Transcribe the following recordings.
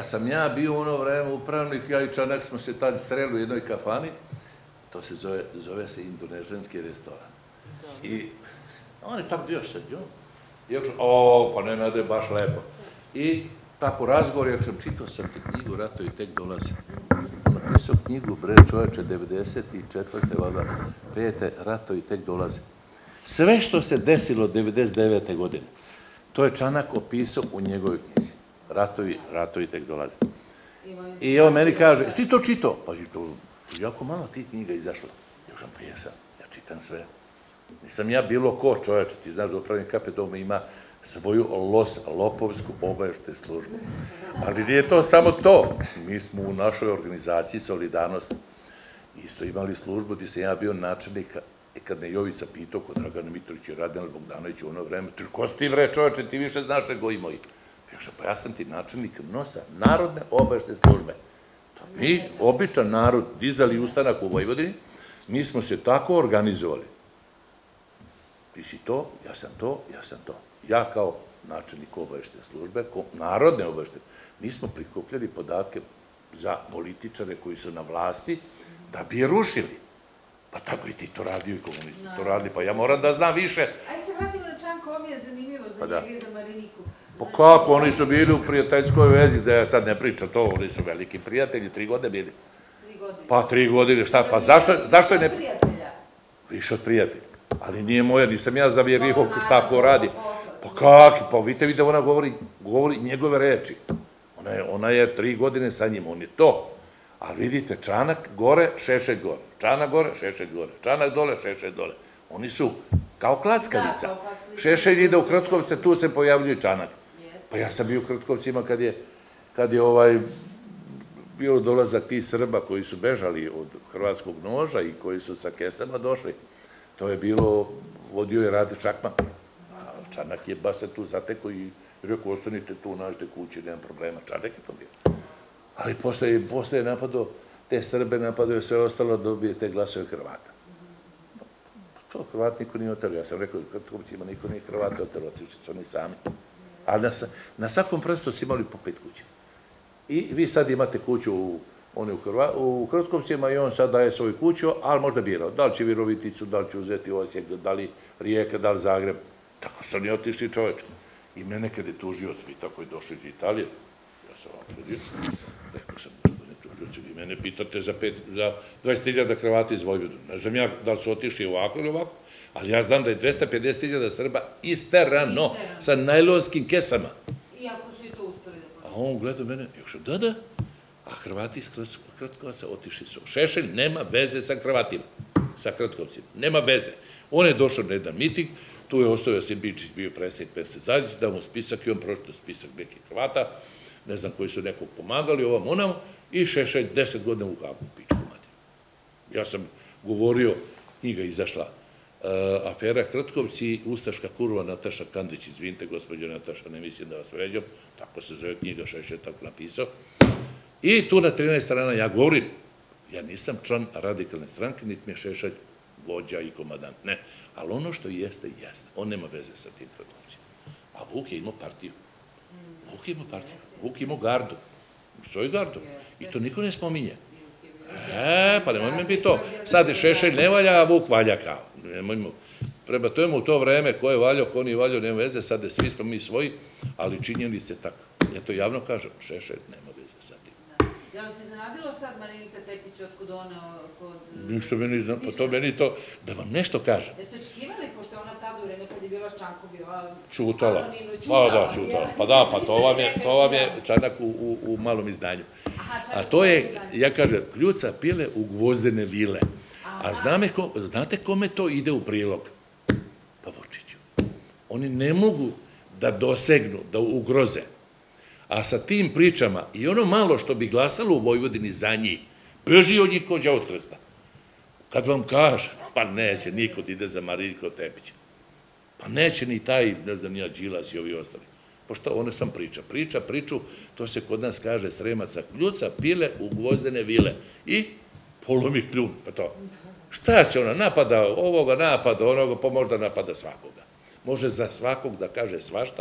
sam ja bio u ono vreme upravnik, ja i Čanak smo se tad streli u jednoj kafani, to se zove se indonežanski restoran. I on je tako bio sedio. I ja kažem, pa ne, nade, baš lepo. I tako razgovor, ja kažem, čitao sam ti knjigu, ratovi tek dolaze. On napisao knjigu, bre čoveče, 94. valjda, 5. ratovi tek dolaze. Sve što se desilo 99. godine, to je Čanak opisao u njegovoj knjizi. Ratovi tek dolaze. I on meni kaže, jesi ti to čitao? Pazi, to jako malo tih knjiga izašlo. Ja kažem, pa jesam, ja čitam sve. Nisam ja bilo ko čoveče, ti znaš da upravnik KP Doma ima svoju lopovsku obaveštajnu službu. Ali nije to samo to. Mi smo u našoj organizaciji Solidarnost isto imali službu gdje sam ja bio načelnik, i kad me Jovica pitao kod Dragana Mitrovića i Radmila Bogdanovića u ono vreme, ko si ti bre čoveče, ti više znaš nego i moji. Pa ja sam ti načelnik NOS-a, Narodne obaveštajne službe. Mi, običan narod, dizali ustanak u Vojvodini, mi smo se tako organizovali. Ti si to, ja sam to, ja sam to. Ja kao načelnik obaveštajne službe, Narodne obaveštajne, mi smo prikupljali podatke za političare koji su na vlasti, da bi je rušili. Pa tako i ti to radio i komunisti to radili, pa ja moram da znam više. Ajde se vratimo na Čanka, ovo mi je zanimljivo za njega i za Mariniku. Pa kako, oni su bili u prijateljskoj vezi, da ja sad ne pričam to, oni su veliki prijatelji, 3 godine bili. 3 godine? Pa 3 godine, šta, pa zašto je ne... Prijatelja? Više od prijatelja. Ali nije moja, nisam ja zavjerio šta ko radi. Pa kako, pa vidite da ona govori njegove reči. Ona je 3 godine sa njim, on je to. Ali vidite, Čanak gore, Šešelj gore. Čanak gore, Šešelj gore. Čanak dole, Šešelj dole. Oni su kao klackavica. Šešelj ide u Krtkovce, tu se pojavljuje Čanak. Pa ja sam bio u Krtkovcima kad je bio dolazak tih Srba koji su bežali od hrvatskog noža i koji su sa kesama došli. To je bilo, vodio je Rade Čakman. Čanak je baš se tu zatekao i rekao, ostanite tu, nađete kući, nema problema. Čanak je to bio. Ali posle je napadao, te Srbe napadao je sve ostalo da dobije te glasove Hrvata. To Hrvat niko nije otelo. Ja sam rekao, u Krtkovcima niko nije Hrvata otelo, otišli su oni sami. Ali na svakom prstu su imali po 5 kuća. I vi sad imate kuću u Krtkovcima i on sad daje svoju kuću, ali možda birao. Da li će Viroviticu, da li će uzeti Osijek, da li Rijeka, da li Zagreb. Tako su oni otišli čoveče. I mene kad je tužio spita koji je došli iz Italije, ja sam vam predio, rekao sam, gospodine tužioci, vi mene pitate za 20.000 Hrvata iz Vojvodine. Ne znam ja da li su otišli ovako ili ovako, ali ja znam da je 250.000 Srba isterano sa najlonskim kesama. Iako su i to uspeli da pošli. A on gleda mene, još da, a Hrvati iz Krtkovaca otišli su. Šešelj nema veze sa Hrvatima, sa Krtkovcima, nema veze. On je došao na jedan miting, tu je ostao Josip Bičić, bio predsjednik Pesne zajednice, dao mu spisak i on pročitao spisak nekih Hrvata, ne znam koji su nekog pomagali, ovam onam, i Šešelj 10 godina u Hagu, pičku mati. Ja sam govorio, knjiga izašla, afera Krtkovci, ustaška kurva Nataša Kandić, izvinite, gospođo Nataša, ne mislim da vas vređam, tako se zove knjiga, Šešelj je tako napisao. I tu na 13 strana ja govorim, ja nisam član radikalne stranke, niti mi je Šešelj vođa i komadant, ne. Ali ono što jeste, jeste. On nema veze sa tim Krtkovcima. A Vuk je imao partiju. Vuk je imao gardu. Svoju gardu. I to niko ne spominje. Pa nemoj me biti to. Sad je Šešelj ne valja, a Vuk valja kao. Prema tome u to vreme ko je valjao, ko nije valjao, nema veze. Sad je svi smo mi svoji, ali činjeni se tako. Ja to javno kažem. Šešelj nema veze sa tim. Je li se iznenadilo sad Marinika Tepić otkud ona kod... Ništa meni, pa to meni to, da vam nešto kažem. Jeste očekivali, pošto je ona tada u vreme kad je bila Ščanko bila... Čutala. Pa da, čutala. Pa da, pa to vam je Čanak u malom izdanju. A to je, ja kažem, kljuca pile u gvozdene vile. A znate kome to ide u prilog? Pa Vučiću. Oni ne mogu da dosegnu, da ugroze. A sa tim pričama i ono malo što bi glasalo u Vojvodini za njih, beži od njih ko đavo od krsta. Kad vam kaže, pa neće, niko ide za Mariniku Tepića. Pa neće ni taj, ne znam, ja Đilas i ovi ostali. Pošto ono sam priču, to se kod nas kaže Sremaca, kljuca pile u gvozdene vile. I polomi kljun, pa to. Šta će ona, napada ovoga, napada onoga, pa možda napada svakoga. Može za svakog da kaže svašta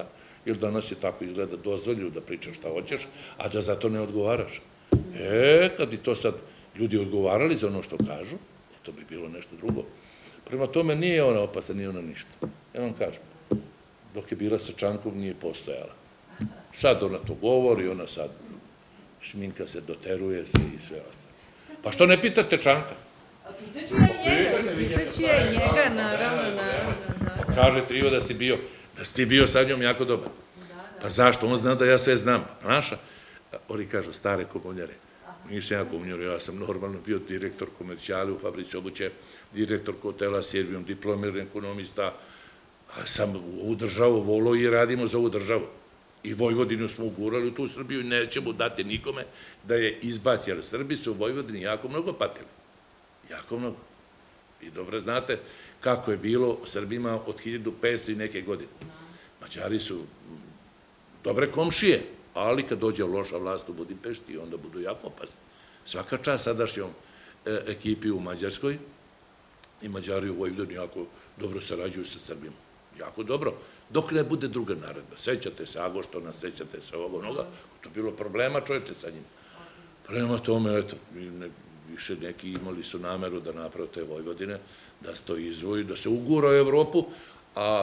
jer danas je tako izgleda dozvoljeno da pričaš šta hoćeš, a da za to ne odgovaraš. Kad bi to sad ljudi odgovarali za ono što kažu, to bi bilo nešto drugo. Prema tome nije ona opasna, nije ona ništa. Ja vam kažem, dok je bila sa Čankom nije postojala. Sad ona to govori, ona sad šminka se, doteruje se i sve ostalo. Pa što ne pitate Čanka? Pitaću ja i njega, naravno. Pa kaže Trio da si ti bio sa njom jako dobar. Pa zašto? On zna da ja sve znam. Naša, oni kažu stare komunjare. Nisam ja komunjar, ja sam normalno bio direktor komercijali u fabrici obuće, direktor hotela Servijom, diplomirani ekonomista, sam ovu državu volio i radimo za ovu državu. I Vojvodinu smo ugurali u tu Srbiju i nećemo dati nikome da je izbaci, jer Srbi su u Vojvodini jako mnogo patili. Jako mnogo. I dobro znate kako je bilo Srbima od 1500 i neke godine. Mađari su dobre komšije, ali kad dođe loša vlast u Budimpešti, onda budu jako opasni. Svaka čast sadašnjom ekipi u Mađarskoj i Mađari u Vojvodini jako dobro sarađuju sa Srbima. Jako dobro. Dok ne bude druga naredba. Sećate se Agoštona, sećate se ovoga onoga, to je bilo problema čovječe sa njim. Prema tome, eto, više neki imali su nameru da naprave te Vojvodine, da se to izvoji, da se ugura u Evropu, a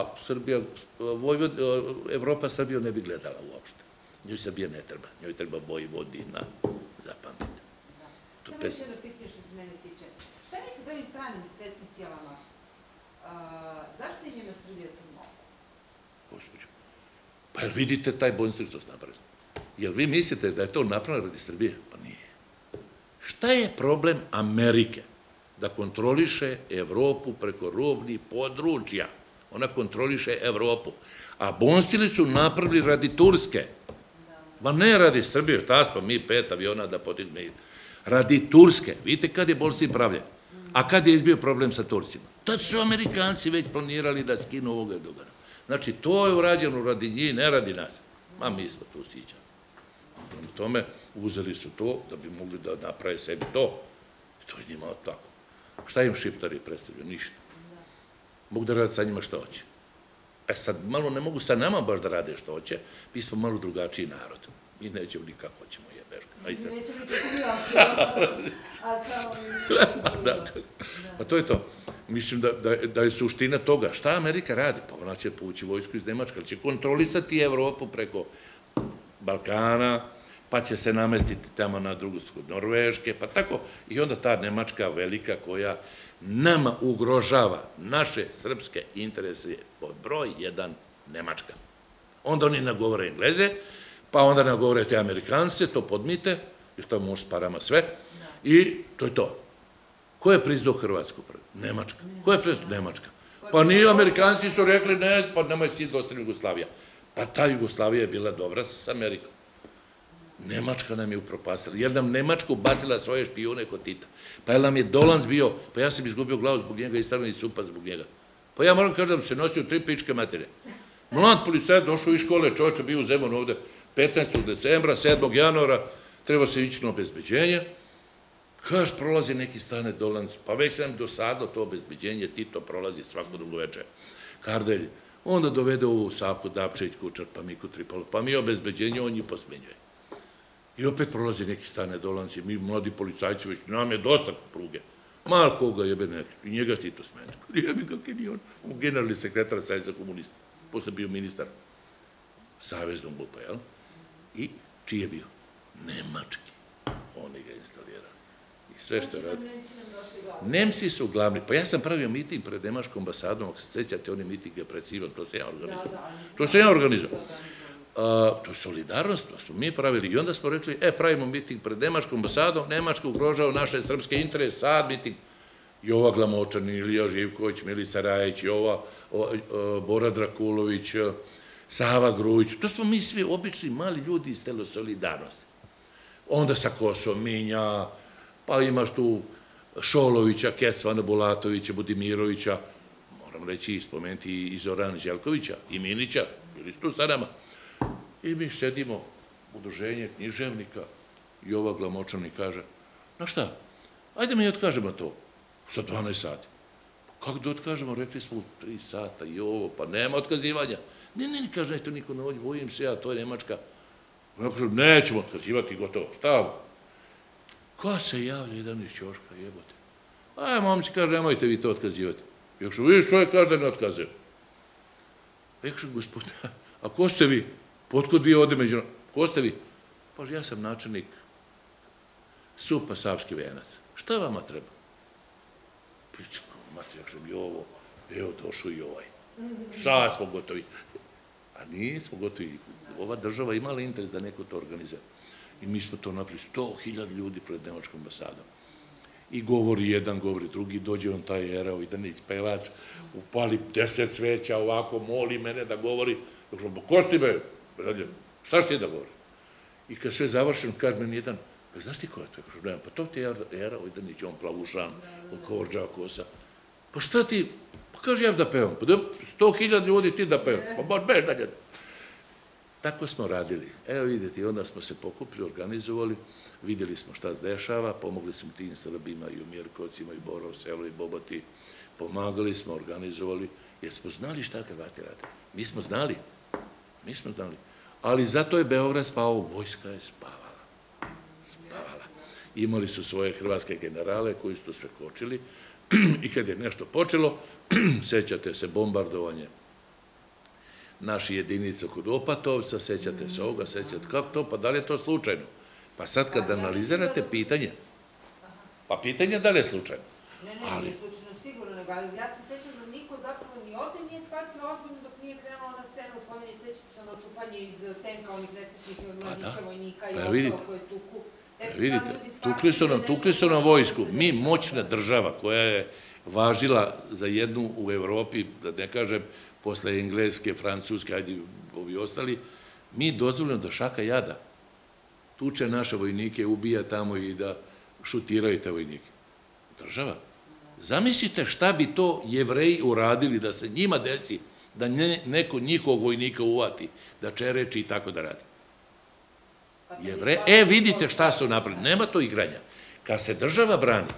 Evropa Srbiju ne bi gledala uopšte. Njoj Srbija ne treba, njoj treba Vojvodina, zapamtite. Samo još jedno pitanje što se mene tiče. Šta misle da ovim stranim svetskim silama? Zašto je njima Srbija tu mogu? Gospodin, pa jel vidite taj bojnstri što se napravili? Jel vi mislite da je to napravljeno radi Srbije? Pa nije. Šta je problem Amerike? Da kontroliše Evropu preko robnih područja. Ona kontroliše Evropu. A bonstili su napravili radi Turske. Ma ne radi Srbije, šta smo mi 5 aviona da potigne. Radi Turske. Vidite kad je bonstili pravljen. A kad je izbio problem sa Turcima? Tad su Amerikanci već planirali da skinu ovoga i dogana. Znači, to je urađeno radi njih, ne radi nas. Ma mi smo tu siđani. Prema tome, uzeli su to da bi mogli da naprave sebi to. I to je njima tako. Šta im Šiptari predstavljaju? Ništa. Mogu da rade sa njima šta hoće. Sad, malo ne mogu sa nama baš da rade što hoće, mi smo malo drugačiji narod. Mi nećemo ni kako hoćemo, jebeška. Nećemo ni kako mi hoćemo. Pa to je to. Mislim da je suština toga. Šta Amerika radi? Pa ona će povući vojsku iz Nemačka, ali će kontrolisati Evropu preko Balkana, pa će se namestiti tamo na drugu stranu Norveške, pa tako. I onda ta Nemačka velika koja nama ugrožava naše srpske interese je pod broj 1 Nemačka. Onda oni nagovore Engleze, pa onda nagovore te Amerikance, to podmite, jer to može s parama sve, i to je to. Ko je priznao Hrvatsku? Nemačka. Ko je priznao? Nemačka. Pa nije, Amerikanci su rekli, ne, pa nemoj si dostali Jugoslavija. Pa ta Jugoslavija je bila dobra s Amerikom. Nemačka nam je upropastila, jer nam Nemačka ubacila svoje špijune kod Tita. Pa jer nam je Dolanc bio, pa ja sam izgubio glavu zbog njega i stavljeni supa zbog njega. Pa ja moram kažem da se nosio 3 pičke materije. Mlad policajac došao iz škole, čovječe bio u Zemunu ovde 15. decembra, 7. januara, treba se ići na obezbeđenje. Kaš, prolazi neki strane Dolanc, pa već sam dosadilo to obezbeđenje, Tito prolazi svako drugo večer. Kardelj, onda dovede ovu Savku Dapčević, Kučar, pa Miku Tripalo, pa mi obezbeđenje, on njih posmenjuje. I opet prolazi neki strane Dolanci, mi mladi policajci, već nam je dosta pruge. Malo koga jebe neki, i njega Tito smene. Jebi kak je ni on, generalni sekretar Saveza komunista, posle bio ministar Saveznog MUP-a, jel? I čiji je bio? Nemački. Oni ga instalirali. I sve što je radio. Nemci su glavni. Pa ja sam pravio miting pred Nemačkom ambasadom, ako se sećate, oni mitinge pred Sivom, to se ja organizovao. To se ja organizovao. To je solidarnost, to smo mi pravili. I onda smo rekli, pravimo miting pred Nemačkom ambasadom, Nemačka ugrožava naše srpske interese, sad miting. Jova Glamočan, Ilija Živković, Milica Rajić, Bora Drakulović, Sava Grujić. To smo mi svi obični mali ljudi iz telo solidarnosti. Onda sa Kosovom Minja, pa imaš tu Šolovića, Kecvana Bulatovića, Budimirovića, moram reći i spomenuti i Zorana Željkovića, i Minića, bili su tu sa nama. I mi sedimo, udruženje književnika, Jova Glamočan i kaže, no šta, ajde mi otkažemo to, sa 12 sati. Kako da otkažemo, rekli smo u 3 sata, pa nema otkazivanja. Ne, kaže, neće to niko ne vođi, bojim se ja, to je Nemačka. Ona kaže, nećemo otkazivati, gotovo, šta? Ko se javlja jedan iz ćoška, jebote? Aj, momci, kaže, nemojte vi to otkazivati. Ja kažem, vidiš, čovjek kaže da ne otkazuje. Ja kažem, gospodine, a ko ste vi? Potkud vi ovde među... Ko ste vi? Pa ja sam načelnik SUP-a Savski Venac. Šta vama treba? Pičko, mati, ja kažem, i ovo, evo došao i ovaj. Šta smo gotovi? A nismo gotovi. Ova država imala interes da neko to organizuje. I mi smo to napravili 100.000 ljudi pred Nemačkom ambasadom. I govori jedan, govori drugi, dođe on taj Erao Idanić, pevač, upali 10 sveća ovako, moli mene da govori. Ja kažem, ko si ti be? Šta si ti da govori? I kad sve završeno, kaže meni jedan, znaš ti ko je to? Ja kažem, pa to ti je Erao Idanić, on plavušan, on kovrđava kosa. Pa šta ti? Pa kaže, ja da pevam. Pa 100.000 ljudi ti da pevam. Pa baš beš dalje. Tako smo radili. Evo vidite, onda smo se pokupili, organizovali, vidjeli smo šta se dešava, pomogli smo tim Srbima i u Mirkovcima, i Borov selo, i Boboti, pomagali smo, organizovali, jer smo znali šta Hrvati rade. Mi smo znali. Ali zato je Beograd spavao, vojska je spavala. Imali su svoje hrvatske generale koji su to sve kočili i kad je nešto počelo, sećate se bombardovanje naši jedinica kod Opatovca, sećate se ovoga, sećate kako to, pa da li je to slučajno? Pa sad kad analizirate pitanje, pa pitanje da li je slučajno? Ne, nije slučajno sigurno, nego ja se sećam da niko zapravo ni ovde nije shvatio ozbiljno dok nije krenula na scenu, spomenje, sećate se ono čupanje iz tenka, onih nesretnih mladića vojnika i ostalo koje tuku. Vidite, tukli su nam vojsku. Mi, moćna država koja je važila za jednu u Evropi, da ne kažem, posle Engleske, Francuske, ajde ovi ostali, mi dozvoljeno da šaka jada tuče naše vojnike, ubija tamo i da šutiraju te vojnike. Država. Zamislite šta bi to Jevreji uradili da se njima desi, da neko njihovog vojnika uvati, da čereči i tako da radi. Vidite šta su napravili. Nema to igranja. Kad se država brani,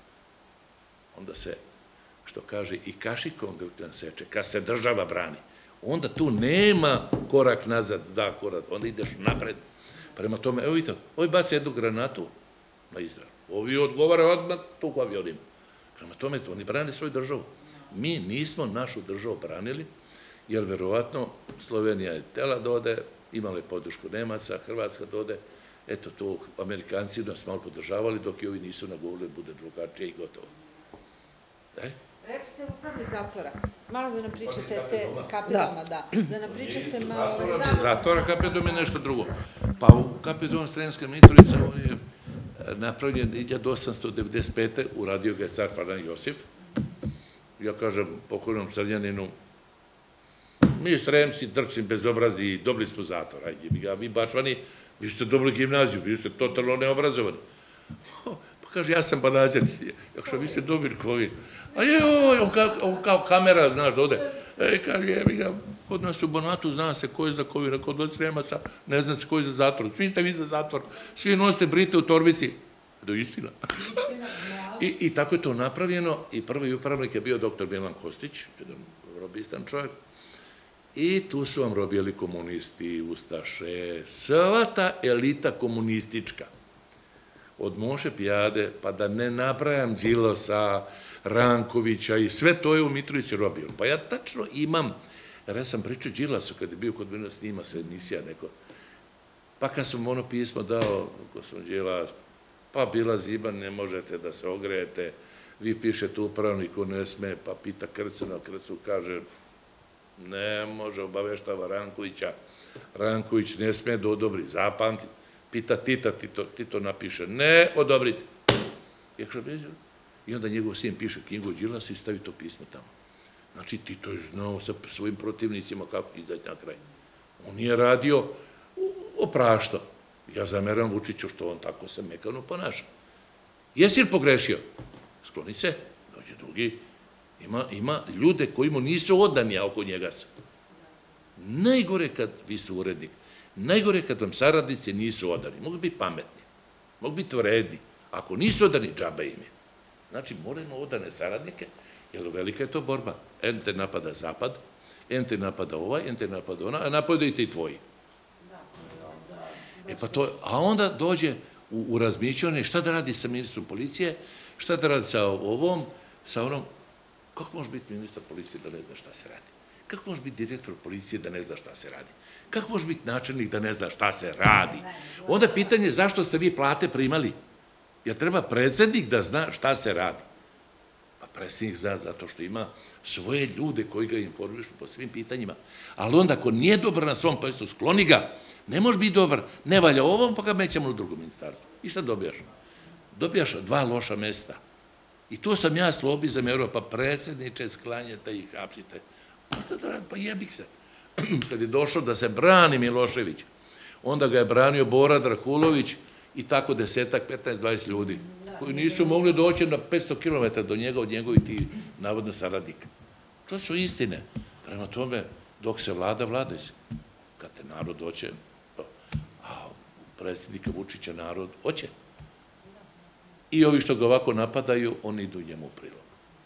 onda se, što kaže, i kašikom ga seče. Kad se država brani, onda tu nema korak nazad, dva korak, onda ideš napred. Prema tome, evo vidite, ovi baci jednu granatu na Izrael. Ovi odgovara odmah tuku avionima. Prema tome, oni brane svoju državu. Mi nismo našu državu branili, jer verovatno Slovenija je tela da ode, imala je podršku Nemaca, Hrvatska da ode, eto to, Amerikanci nas malo podržavali, dok i ovi nisu nagovorili, bude drugačije i gotovo. Rekli ste upravnik zatvora. Malo da nam pričate te kapedoma, da nam pričate malo... Zatvora kapedom je nešto drugo. Pa u kapedom Sremska Mitrovica, on je napravljen 1895. uradio ga je car Franjo Josif. Ja kažem pokojnom Crnjaninu, mi Sremci, drčni, bezobrazni i dobili smo zatvor. Ajde, vi Bačvani, vi ste dobili gimnaziju, vi ste totalno neobrazovani. Pa kaže, ja sam banađer. Ja kažem, vi ste dobili kovin. A joj, on kao kamera, znaš, dode. Kaže, jebi ga, kod nas u Banatu zna se ko je za kovina, kod vas Sremaca ne zna se ko je za zatvor. Svi ste vi za zatvor, svi nosite brite u torbici. Do istina. I tako je to napravljeno i prvi upravnik je bio dr. Milan Kostić, jedan robistan čovjek. I tu su vam robijali komunisti, ustaše, sva ta elita komunistička. Od Moše Pijade, pa da ne nabrajam Đilasa, Rankovića i sve to je u Mitrovici robio. Pa ja tačno imam, jer ja sam pričao Đilasu kad je bio kod mene, snima se emisija neko. Pa kad sam ono pismo dao, ko sam Đilas, pa bila ziban, ne možete da se ogrejete, vi pišete upravniku, ne sme, pa pita Krcuna, Krcu kaže, ne može, obaveštava Rankovića, Ranković ne sme da odobri, zapamti, pita Tita, Tito napiše, ne odobrite. I onda njegov sin piše knjigu o Đilasu i stavi to pismo tamo. Znači, Tito je znao sa svojim protivnicima kako izaći na kraj. On je radio oprašto. Ja zameram Vučiću što on tako se mekano ponaša. Jesi li pogrešio? Skloni se, dođe drugi. Ima ljude koji mu nisu odani, a oko njega su. Najgore kad, vi ste urednik, najgore kad vam saradnici nisu odani. Mogu biti pametni, mogu biti vredni. Ako nisu odani, džaba im je. Znači, moramo odane saradnike, jer velika je to borba. Te napada Zapad, ente napada ovaj, ente napada ona, a napadajte i tvoji. A onda dođe u razmišljanje šta da radi sa ministrom policije, šta da radi sa ovom, sa onom. Kako može biti ministar policije da ne zna šta se radi? Kako može biti direktor policije da ne zna šta se radi? Kako može biti načelnik da ne zna šta se radi? Onda pitanje je zašto ste vi plate primali? Jer treba predsjednik da zna šta se radi. Pa predsjednik zna zato što ima svoje ljude koji ga informišu po svim pitanjima. Ali onda ako nije dobar na svom postu, skloni ga. Ne može biti dobar, ne valja ovom, pa ga mećemo u drugo ministarstvo. I šta dobijaš? Dobijaš 2 loša mesta. I tu sam ja slobi zamerao, pa predsjedniče, sklanjete i hapsite. Pa jebik se. Kad je došao da se brani Milošević, onda ga je branio Bora Drakulović i tako 10, 15, 20 ljudi, koji nisu mogli doći na 500 km do njega, od njegovih ti navodno saradnika. To su istine. Prema tome, dok se vladaj se. Kad te narod hoće, a predsjednika Vučića narod hoće. I ovi što ga ovako napadaju, oni idu njemu u prilog.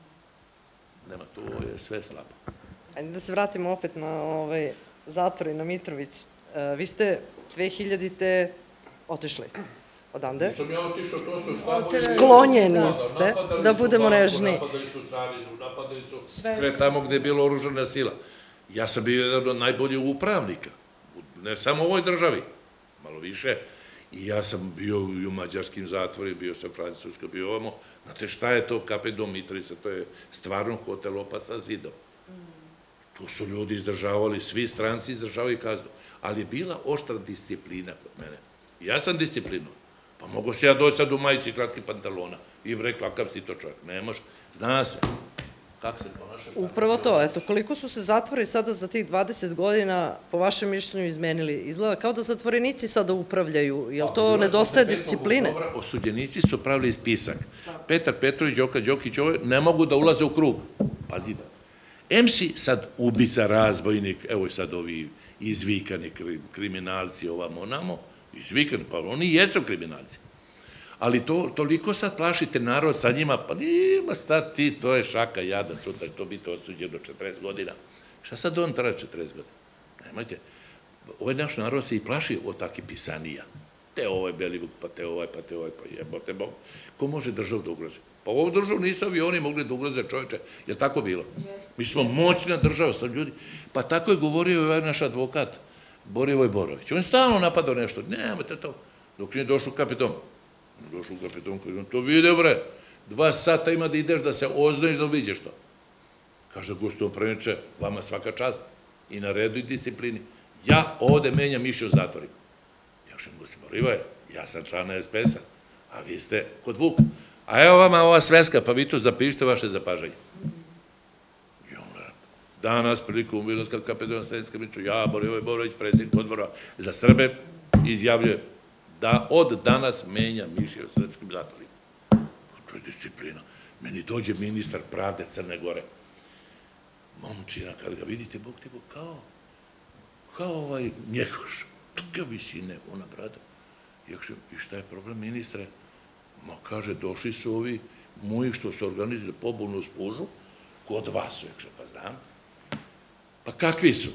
Nema, to je sve slabo. Ajde da se vratimo opet na zatvor i na Mitrović. Vi ste 2000-te otišli odande. Nisam ja otišao, to su štabovi. Sklonjeni ste, da budemo nežni. Napadali su carinu, napadali su sve tamo gde je bilo oružana sila. Ja sam bio jedan od najboljih upravnika, ne samo u ovoj državi, malo više. I ja sam bio i u mađarskim zatvorima, bio sam Francuska, bio ovamo. Znate šta je to Kape Dom Mitrovica? To je stvarno hotel Opa sa zidom. Tu su ljudi izdržavali, svi stranci izdržavaju kaznu. Ali je bila oštra disciplina kod mene. Ja sam disciplinovan. Pa mogu se ja doći sad u majici i kratkih pantalona i rekao, kakav si to čovjek? Ne može. Zna se. Kako se ponaša? Upravo to. Eto, koliko su se zatvori sada za tih 20 godina, po vašem mišljenju, izmenili? Izgleda kao da zatvorenici sada upravljaju. Je li to nedostaje discipline? Osuđenici su pravili spisak. Petar Petrović, Đoka Đokić, ne mogu da ulaze u krug. Pazi da. MC sad ubica, razbojnik, evo i sad ovi izvikani kriminalci ovamo onamo, izvikani, pa oni jesu kriminalci. Ali toliko sad plašite narod sa njima, pa nima šta ti, to je šaka jada, sutra će to biti osuđeno 40 godina. Šta sad on traje 40 godina? Nemojte, ovaj naš narod se i plaši od takih pisanija. Te ovaj Belivuk, pa te ovaj, pa jebote Bog. Ko može državu da ugrozi? Pa ovu državu nisu avioni mogli da ugroze, čovječe. Je li tako bilo? Mi smo moćna država, sam ljudi. Pa tako je govorio ovaj naš advokat, Borivoj Borović. On je stalno napadao nešto. Nemojte to. Dok nije došao kapitom. Došao u kapitom, kaže on, to vide, bre. 2 sata ima da ideš, da se oznojiš, da uviđeš to. Kaže Gustav Preniče, vama svaka čast. I na redu i disciplini. Ja ovde menjam mišlje u zatvorima. Ja što im Gustav Borivoje, ja sam član SPS-a, a vi ste kod Vuka. A evo vama ova sveska, pa vi tu zapišite vaše zapažanje. I onda, danas, prilikom Miloska Kapedona Srednjska Mitrović, ja, Borivoj Borović, predsjednik odbora za Srbe, izjavljuje da od danas menja mišlje u srpskim zatvorima. To je disciplina. Meni dođe ministar pravde Crne Gore. Momčina, kad ga vidite, Bog ti Bog, kao ovaj Njegoš. Toga visine, ona brada. I šta je problem, ministre? Ma, kaže, došli su ovi moji što su organizili pobunu spužu, kod vas su, pa znam. Pa kakvi su?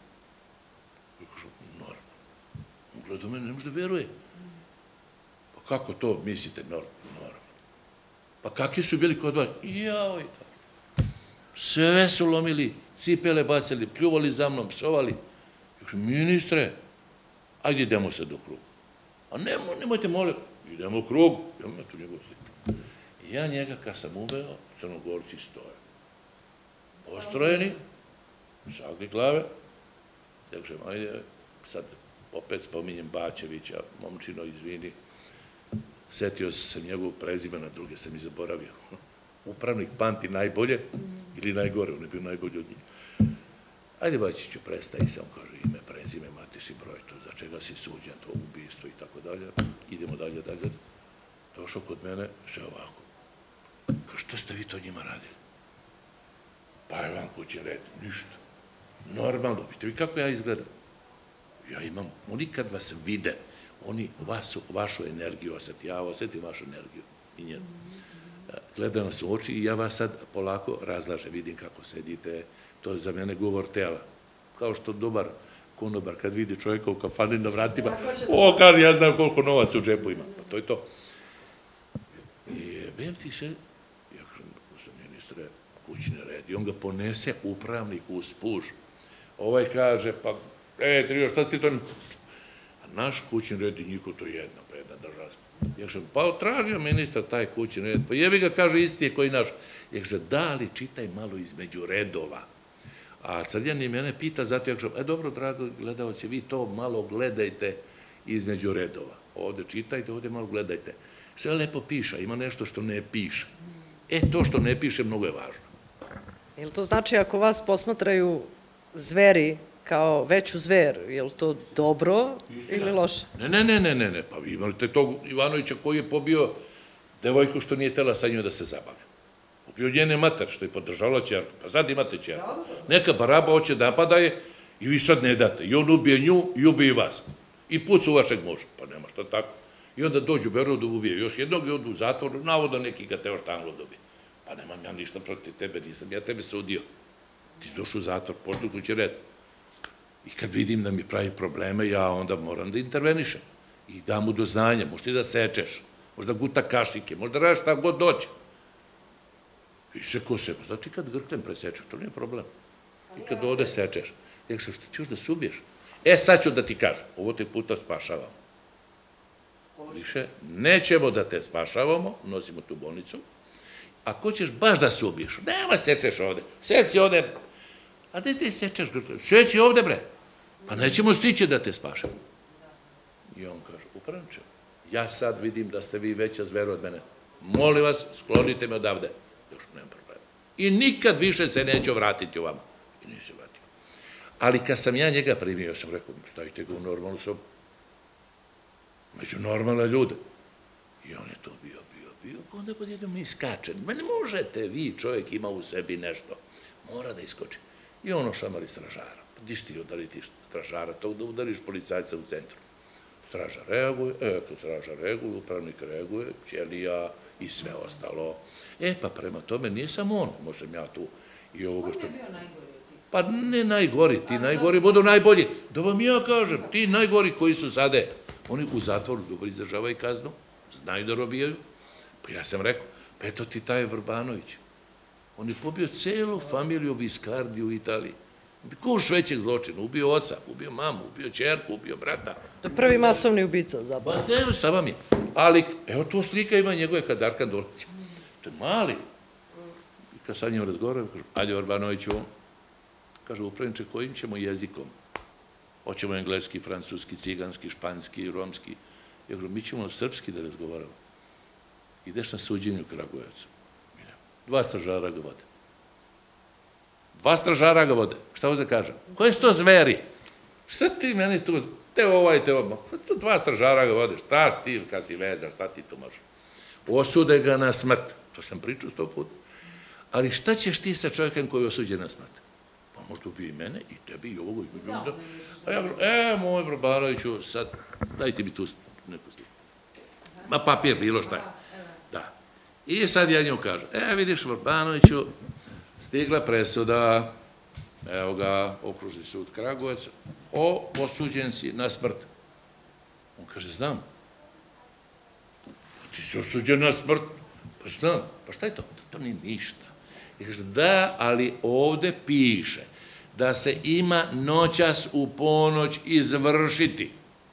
Normalno. Gleda mene, ne može da veruje. Pa kako to mislite, normalno? Pa kakvi su bili kod vas? Jao i tako. Sve su lomili, cipele bacili, pljuvali za mnom, psovali. Ministre, ajde idemo sad u krug. A nemojte, molim, idemo u krug, imamo tu njegovu sliku. I ja njega, kad sam uveo, Crnogorci stoje. Postrojeni, šagli glave, kažem, ajde, sad opet spominjem Bačevića, Momčino, izvini, setio sam njegovog prezimena, druge sam i zaboravio. Upravnik pamti najbolje ili najgore, on je bio najbolji od njih. Ajde, Bačiću, prestaji se, on kaže, ime, prezime, matični broj, to za čega si suđen, to ubijstvo i tako dalje. Idemo dalje. Došao kod mene, sve ovako. Kaže, što ste vi to njima radili? Pa je vam kući red, ništa. Normalno, vidite vi kako ja izgledam. Ja imam, oni kad vas vide, oni vašu energiju osjeti, ja osjetim vašu energiju i njenu. Gledam vas u oči i ja vas sad polako razlažem, vidim kako sedite, To je za mene govor tela. Kao što dobar konobar kad vidi čovjeka u kafani na vratima, kaže, ja znam koliko novaca u džepu ima. Pa to je to. I jebem ti se, ja kažem, ministre, kućni red. I on ga ponese upravnik uz puž. Ovaj kaže, pa, Trio, šta si ti to... A naš kućni red i njiko to jedna država. Ja kažem, pa tražio ministar taj kućni red, pa jebi ga, kaže, isti je koji naš. Ja kažem, da li čitaj malo između redova. A Crnjanin mene pita, zato ja kažem, dobro, drago gledalci, vi to malo gledajte između redova. Ovde čitajte, ovde malo gledajte. Sve lepo piše, ima nešto što ne piše. To što ne piše mnogo je važno. Je li to znači ako vas posmatraju zveri kao veću zver, je li to dobro ili loše? Ne, pa vi imate tog Ivanovića koji je pobio devojku što nije tela sa njoj da se zabavlja. Pobio njene mater što je podržala ćerku, pa sad imate ćerku. Neka baraba hoće da napada je i vi sad ne date. I on ubije nju i ubije vas. I puca u vašeg muža, pa nema šta tako. I onda dođu u Beogradu, ubije još jednog i odu u zatvor, navodno neki ga teo štanglo dobije. Pa nemam ja ništa protiv tebe, nisam ja tebe sudio. Ti si došao u zatvor, poštu kući red. I kad vidim da mi pravi probleme, ja onda moram da intervenišem. I dam mu do znanja, možda i da sečeš, možda guta kašike, možda radiš šta god doće. I se ko se, znači ti kad grklem presečeš, to nije problem. I kad ovde sečeš, ja kažem, šta ti još da se ubiješ? Sad ću da ti kažem, ovo te puta spašavamo. Više nećemo da te spašavamo, nosimo tu bolnicu. Ako ćeš baš da se ubiješ, nema sečeš ovde, seci ovde. A gde ti sečeš grklem? Seci ovde, bre. Pa nećemo stići da te spašamo. I on kaže, upravniče, ja sad vidim da ste vi veća zvera od mene. Molim vas, sklonite me odavde. Još nema problema. I nikad više se neću vratiti u vama. I nije se vratio. Ali kad sam ja njega primio, ja sam rekao, stavite ga u normalnu sobu. Među normalne ljude. I on je to bio. Onda pod jednom mi skače. Ma ne možete vi, čovjek ima u sebi nešto. Mora da iskoči. I ono šamari stražara. Pa diš ti udariti stražara, to da udariš policajca u centru. Straža reaguje, kad straža reaguje, upravnik reaguje, ćelija i sve ostalo. Pa prema tome nije samo on, možem ja tu i ovoga što... On je bio najgori od tih? Pa ne najgori, ti najgori budu najbolji. Da vam ja kažem, ti najgori koji su sade, oni u zatvoru dobro izdržavaju kaznu, znaju da robijaju. Pa ja sam rekao, pa eto ti taj Vrbanović. On je pobio celu familiju Viscardi u Italiji. Kuš većeg zločina, ubio oca, ubio mamu, ubio čerku, ubio brata. To je prvi masovni ubica zapravo. Pa ne, šta vam je. Ali, evo to slika ima njegove kad Darkan dolazi. To je mali. I kad sad njim razgovaram, kažu, ajde Vrbanoviću, kaže, upravniče, kojim ćemo jezikom? Hoćemo engleski, francuski, ciganski, španski, romski. Ja kažu, mi ćemo srpski da razgovaramo. Ideš na suđenju u Kragujevcu. 2 stražara ga vode. 2 stražara ga vode. Šta ovdje kažem? Koje su to zveri? Šta ti meni tu, te ovaj, te ovo. 2 stražara ga vode. Šta ti kad si vezan, šta ti tu možeš? Osude ga na smrt. To sam pričao 100 puta. Ali šta ćeš ti sa čovjekom koji je osuđen na smrt? Pa možda ubije i mene, i tebi, i ovoga, i ljuda. A ja kažem, moj Vrbanoviću, sad, dajte mi tu neku sliku. Ma papir, bilo šta je. Da. I sad ja njemu kažem, vidiš Vrbanoviću, stigla presuda, evo ga, okružni sud Kragujevac, osuđen si na smrt. On kaže, znam. Ti si osuđen na smrt? Pa znam. Pa šta je to? To nije ništa. I kaže, da, ali ovde piše da se ima noćas u ponoć izvršiti.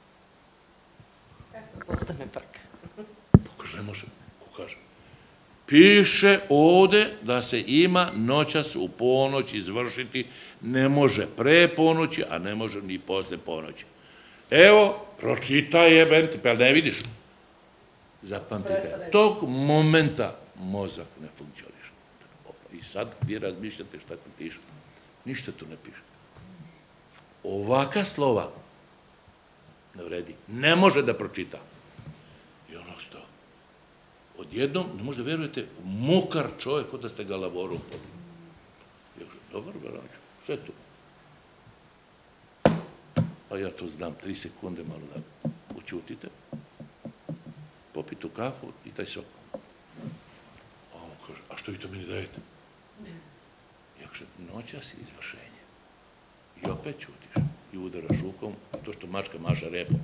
Kako postane prka? Kaže, ne može. Ko kaže? Piše ovde da se ima noćas u ponoć izvršiti, ne može pre ponoći, a ne može ni posle ponoći. Evo, pročitaj jebenti, pa ne vidiš? Zapamtite, tog momenta mozak ne funkcioniše. I sad vi razmišljate šta tu piše. Ništa tu ne piše. Ovaka slova ne vredi. Ne može da pročita. I ono što odjednom, ne možda verujete, mokar čovjek, kod da ste ga lavorom pobili. Ja kažem, dobro, Vrbanoviću, sve tu. Pa ja to znam, 3 sekunde malo da učutite, popite kafu i taj sok. A on kaže, a što vi to meni dajete? Ja Noćas izvršenje. I opet ćutiš. I udaraš rukom, to što mačka maša repom.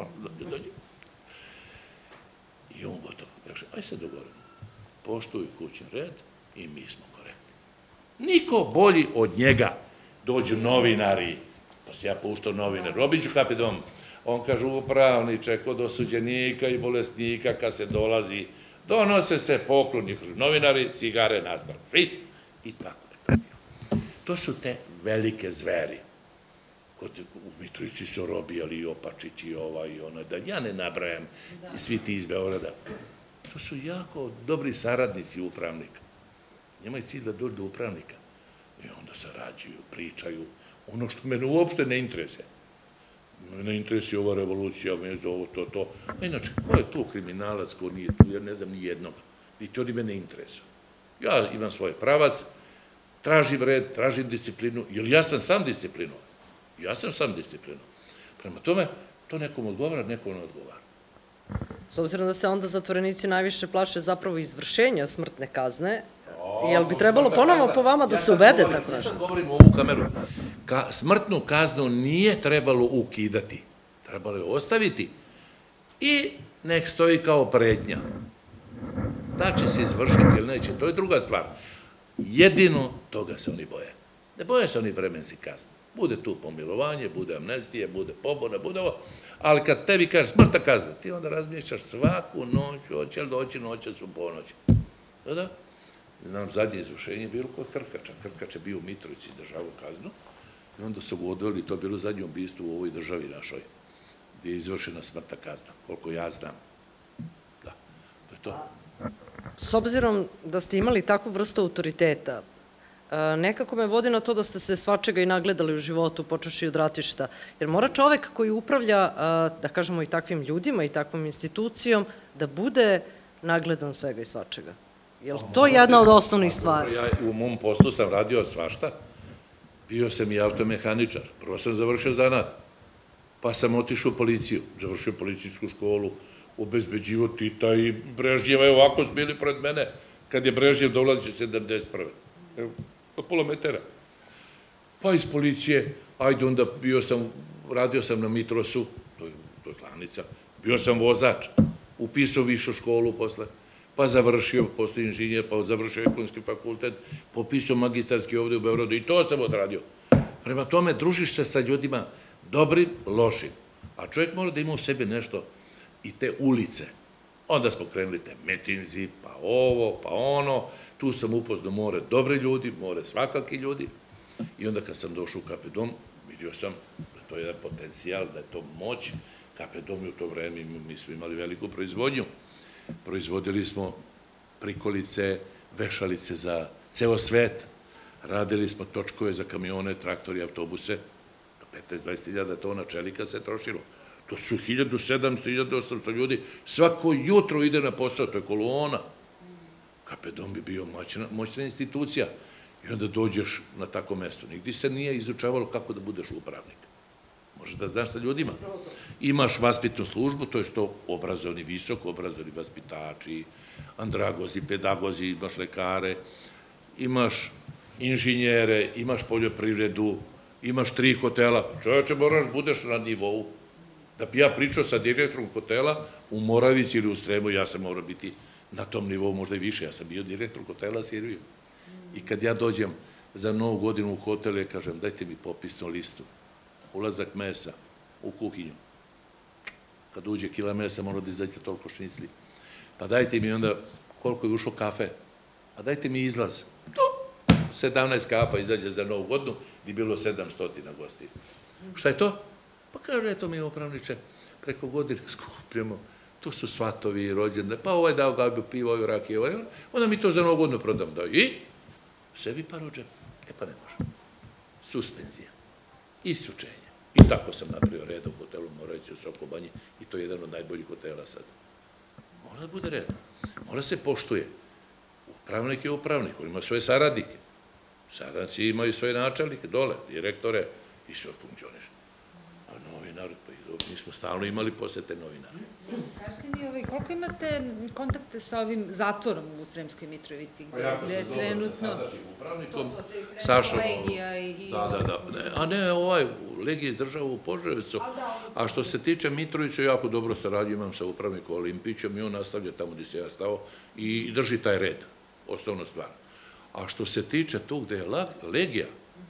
I on gotovo. Aj se dogovorimo. Poštuj kućni red i mi smo korektni. Niko bolji od njega. Dođu novinari, pa se ja puštao novinar, obiđu kapidom. On kaže, upravniče, kod osuđenika i bolesnika kad se dolazi, donose se pokloni, kažu novinari, cigare, nastav, i tako je. To su te velike zveri. U Mitrovici su robijali i Opačić i ova i ona, da ja ne nabrajam, svi ti iz Beograda. To su jako dobri saradnici upravnika. Njima je cilj da dođu do upravnika. I onda sarađuju, pričaju, ono što mene uopšte ne interesuje. Mene interesuje ova revolucija, ovo, to. A inače, ko je tu kriminalac, ko nije tu, ja ne znam ni jednog. Niti oni mene interesuju. Ja imam svoj pravac, tražim red, tražim disciplinu, jer ja sam sam disciplinovan. Ja sam sam disciplinovan. Prema tome, to nekom odgovara, nekom ne odgovara. S obzirom da se onda zatvorenici najviše plaše zapravo izvršenja smrtne kazne, jel bi trebalo ponovo po vama da se uvede tako nešto? Ja sad govorim u ovu kameru. Smrtnu kaznu nije trebalo ukidati. Trebalo je ostaviti i nek stoji kao pretnja. Da će se izvršiti ili neće, to je druga stvar. Jedino toga se oni boje. Ne boje se oni vremenski kazni. Bude tu pomilovanje, bude amnestije, bude pobuna, bude ovo. Ali kad tebi kaže smrtna kazna, ti onda razmišljaš svaku noć, hoće li doći noćas u ponoć. Da? Znam, zadnje izvršenje je bilo kod Krkača. Krkač je bio u Mitrovici, izdržavao kaznu. I onda su ga odveli, to je bilo zadnje ubistvo u ovoj državi našoj, gdje je izvršena smrtna kazna, koliko ja znam. Da, to je to. S obzirom da ste imali takvu vrstu autoriteta, nekako me vodi na to da ste se svačega i nagledali u životu, počeši od ratišta. Jer mora čovek koji upravlja, da kažemo, i takvim ljudima i takvom institucijom, da bude nagledan svega i svačega. Je li to jedna od osnovnih stvari? Ja u mom poslu sam radio svašta. Bio sam i automehaničar. Prvo sam završio zanat. Pa sam otišao u policiju. Završio policijsku školu, obezbeđivo Tita i Brežnjeva je ovako bili pred mene kad je Brežnjev dolazio 71. Od pola metara. Pa iz policije, ajde onda radio sam na Mitrosu, to je klanica, bio sam vozač, upisao višu školu posle, pa završio, postao inženjer, pa završio ekonomski fakultet, popisao magistarski ovde u Beogradu i to sam odradio. Prema tome, družiš se sa ljudima dobrim, lošim, a čovjek mora da ima u sebi nešto i te ulice. Onda smo krenuli te metinzi, pa ovo, pa ono, tu sam upoznao more dobre ljudi, more svakaki ljudi i onda kad sam došao u Kapedom, vidio sam da to je jedan potencijal, da je to moć. Kapedom je u to vreme, mi smo imali veliku proizvodnju. Proizvodili smo prikolice, vešalice za ceo svet, radili smo točkove za kamione, traktori, autobuse, 15-20 hiljada tona čelika se trošilo. To su 1700-1800 ljudi, svako jutro ide na posao, to je kolona. Kapedom bi bio moćna institucija i onda dođeš na tako mesto. Nigdje se nije izučavalo kako da budeš upravnik. Možeš da znaš sa ljudima. Imaš vaspitnu službu, to je to obrazovni, visoko obrazovni vaspitači, andragozi, pedagozi, imaš lekare, imaš inženjere, imaš poljoprivredu, imaš 3 hotela. Čovječe, moraš budeš na nivou. Da bi ja pričao sa direktorom hotela u Moravici ili u Sremu, ja sam morao biti na tom nivou, možda i više. Ja sam bio direktor hotela Sirviju. I kad ja dođem za Novu godinu u hotel, ja kažem, dajte mi popisnu listu. Ulazak mesa u kuhinju. Kad uđe kila mesa, mora da izađe toliko šnicli. Pa dajte mi onda koliko je ušao kafe. Pa dajte mi izlaz. 17 kafa izađe za Novu godinu i bilo 700 gosti. Šta je to? Pa kaže, eto mi upravniče, preko godine skupljamo, tu su svatovi i rođene, pa ovaj dao galbu piva, ovaj rakije, ovaj, onda mi to za Novu godinu prodam. Da, i sebi pa rođe, pa ne može. Suspenzija, isključenje. I tako sam napravio reda u hotelu Moravici u Sokobanji i to je jedan od najboljih hotela sad. Mora da bude red, mora se poštuje. Upravnik je upravnik, on ima svoje saradnike. Saradnici imaju svoje načelnike, dole, direktore i sve funkcioniše. narod, pa mi smo stalno imali posete novinara. Kažete mi, koliko imate kontakte sa ovim zatvorom u Sremskoj Mitrovici, gde je trenutno... Pa jako se dobro sa sadašnjim upravnikom, Sašom. Legija i... Da. A ne, Legija izdržava u Požarevcu. A što se tiče Mitrovića, jako dobro saradnju imam sa upravnikom Olimpićem i on nastavlja tamo gde se ja stao i drži taj red, osnovna stvar. A što se tiče tu gde je Legija,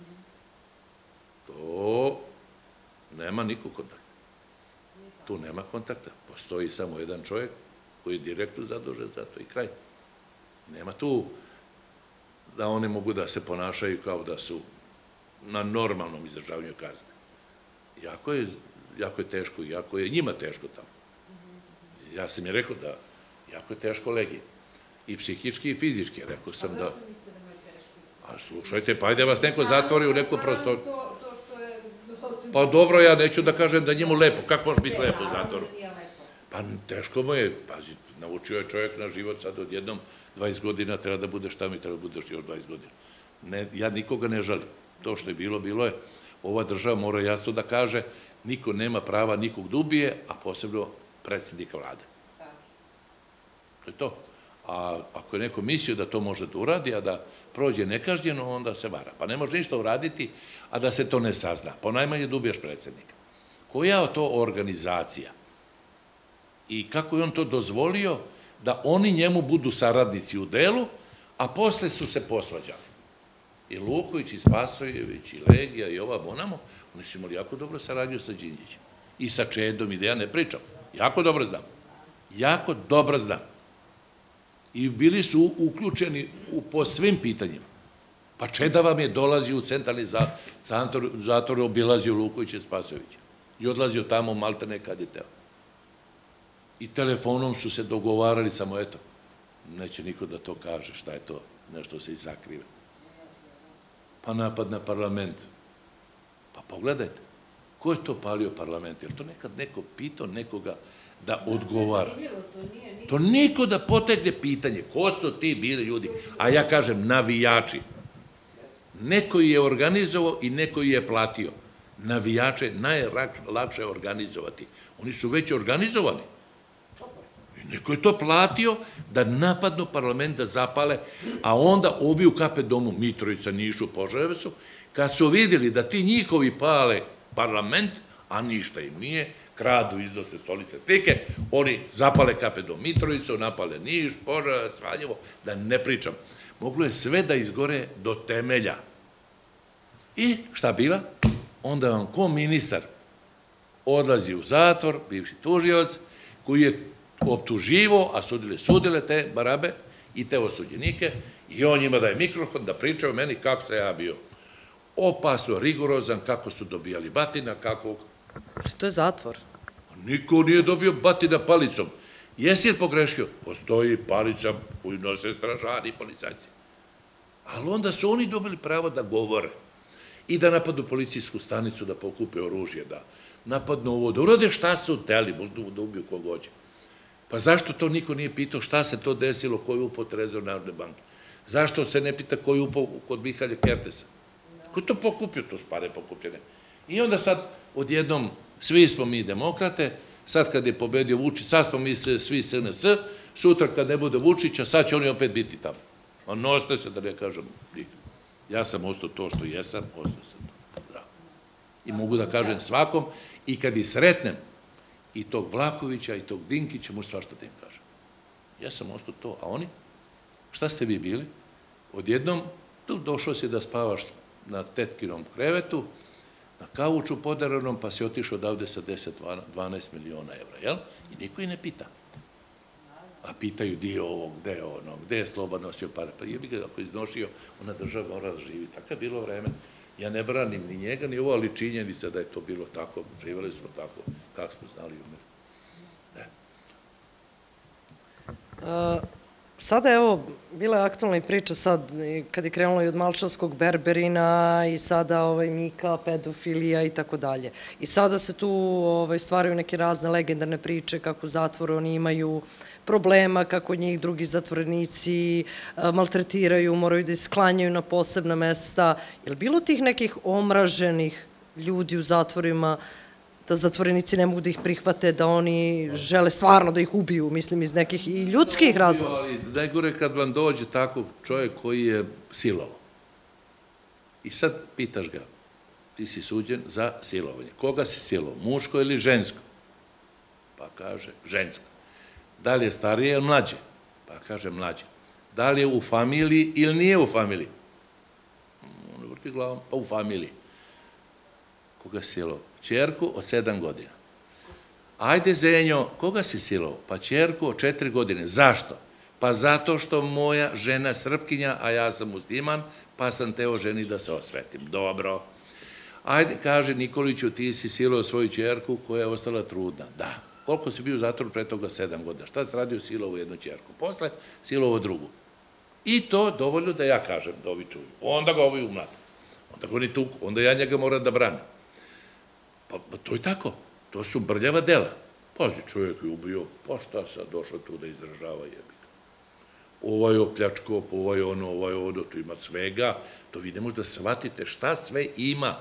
to nema nikog kontakta. Tu nema kontakta. Postoji samo jedan čovjek koji je direktno zadužen za to i kraj. Nema tu da oni mogu da se ponašaju kao da su na normalnom izdržavanju kazne. Jako je teško, jako je njima teško tamo. Ja sam je rekao da jako je teško Legije. I psihički i fizički. Rekao sam da... A slušajte, pa ajde vas neko zatvori u neku prostor. Pa dobro, ja neću da kažem da njemu lepo. Kako može biti lepo u zatvoru? Pa teško mu je. Pazi, naučio je čovjek na život sad odjednom 20 godina, treba da bude šta mi treba da budeš još 20 godina. Ja nikoga ne žalim. To što je bilo, bilo je. Ova država mora jasno da kaže niko nema prava nikog da ubije, a posebno predsjednika vlade. To je to. A ako je neko mislio da to može da uradi, a da prođe nekažnjeno, onda se vara. Pa ne može ništa uraditi, a da se to ne sazna. Ponajmanje da ubiješ predsjednika. Koja je to organizacija? I kako je on to dozvolio da oni njemu budu saradnici u delu, a posle su se posvađali. I Luković, i Spasojević, i Legija, i ova Bonamo, oni su imali jako dobro saradnju sa Đinđićem. I sa Čedom, i da ja ne pričam. Jako dobro znam. Jako dobro znam. I bili su uključeni po svim pitanjima. Pa Čeda vam je dolazio u centralni zatvor, obilazio Lukovića i Spasojevića. I odlazio tamo maltene kad je teo. I telefonom su se dogovarali, samo eto, neće niko da to kaže, šta je to, nešto se i sakrive. Pa napad na parlament. Pa pogledajte, ko je to palio parlament? Jer to nekad neko pitao nekoga da odgovara. To niko da potegne pitanje, ko su ti bili ljudi? A ja kažem, navijači. Neko je organizovao i neko je platio. Navijače najlakše organizovati. Oni su već organizovani. Neko je to platio da napadnu parlament, da zapale, a onda ovi u KP domu Mitrovica, Nišu, Požarevcu, kad su vidjeli da ti njihovi pale parlament, a ništa im nije, kradu, iznose stolice, slike, oni zapale KP dom Mitrovicu, napale Niš, Požarevac, Valjevo, da ne pričam. Moglo je sve da izgore do temelja. I šta biva? Onda vam ko ministar odlazi u zatvor, bivši tužioc, koji je optuživo, a sudile te barabe i te osuđenike, i on njima daje mikrofon da priča o meni kako sam ja bio opasno rigorozan, kako su dobijali batina, kako... To je zatvor. Niko nije dobio batina palicom. Jesi li pogrešio? Postoji palica koju nose stražari i policajci. Ali onda su oni dobili pravo da govore i da napadu policijsku stanicu, da pokupe oružje, da napadnu ovo, da urade šta su teli, možda da ubiju kogođe. Pa zašto to niko nije pitao šta se to desilo, ko je upao Trezor Narodne banke? Zašto se ne pita ko je upao kod Mihalja Kertesa? Ko je to pokupio? To su pare pokupljene. I onda sad, odjednom, svi smo mi demokrate, sad kad je pobedio Vučić, sad smo mi svi SNS, sutra kad ne bude Vučića, sad će oni opet biti tamo. A nosite se da ne kažem, ja sam ostao to što jesam, ostao sam to. Bravo. I mogu da kažem svakom, i kad ih sretnem, i tog Vlahovića, i tog Dinkića, možda svašta da im kažem. Ja sam ostao to, a oni? Šta ste vi bili? Odjednom, tu došao si da spavaš na tetkinom krevetu, na kauču podarenom, pa si otišao odavde sa 10-12 miliona evra, jel? I niko i ne pita. A pitaju gdje je ovo, gdje je ono, gdje je Sloba nosio pare. Pa jebi ga, ako je iznošio, ona država mora da živi. Tako je bilo vreme. Ja ne branim ni njega, ni ovo, ali činjenica da je to bilo tako. Živeli smo tako, kako smo znali u miru. Sada, evo, bila je aktualna i priča sad, kad je krenulo i od Malčanskog berberina i sada Mika, pedofilija i tako dalje. I sada se tu stvaraju neke razne legendarne priče kako u zatvoru oni imaju problema, kako njih drugi zatvorenici maltretiraju, moraju da isklanjaju na posebna mesta. Je li bilo tih nekih omraženih ljudi u zatvorima da zatvorenici ne mogu da ih prihvate, da oni žele stvarno da ih ubiju, mislim, iz nekih i ljudskih razloga. Ali najgore kad vam dođe tako čovjek koji je silovao. I sad pitaš ga, ti si suđen za silovanje. Koga si silovao, muško ili žensko? Pa kaže, žensko. Da li je starije ili mlađe? Pa kaže, mlađe. Da li je u familiji ili nije u familiji? On vrti glavom, pa u familiji. Koga si silovao? Čerku od 7 godina. Ajde, Zenjo, koga si silovao? Pa čerku od 4 godine. Zašto? Pa zato što moja žena Srpkinja, a ja sam musliman, pa sam teo ženi da se osvetim. Dobro. Ajde, kaže Nikoliću, ti si silovao svoju čerku koja je ostala trudna. Da. Koliko si bio u zatvoru pre toga? 7 godina. Šta si radio? Silovao jednu čerku. Posle silovao drugu. I to dovoljno da ja kažem, da ovi čuju. Onda ga ovi umlate. Onda ga oni tuku. Onda ja njega moram da branim. Pa to je tako. To su brljava dela. Pazi, čovjek je ubio, pa šta sad došao tu da izražava jebi. Ovaj opljačko, ovaj ono, to ima svega. To vi ne možete da shvatite šta sve ima.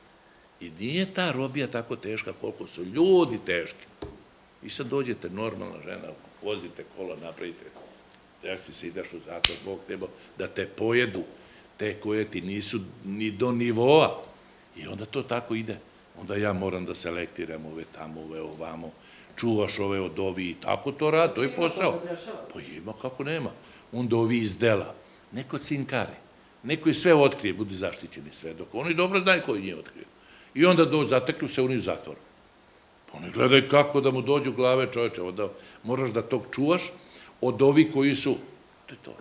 I nije ta robija tako teška koliko su ljudi teški. I sad dođete normalna žena, vozite kola, napravite, desi se, ideš u zatvor, Bog teba, da te pojedu, te koje ti nisu ni do nivoa. I onda to tako ide. Onda ja moram da selektiram ove tamo, ove ovamo, čuvaš ove od ovi i tako to radi, to je posao. Pa ima kako nema. Onda ovi iz dela, neko cinkari, neko i sve otkrije, budi zaštićeni sve, dok oni dobro znaju koji nije otkrije. I onda zateknu se oni u zatvor. Pa ne gledaj kako da mu dođu glave čoveče, onda moraš da tog čuvaš od ovih koji su, to je to,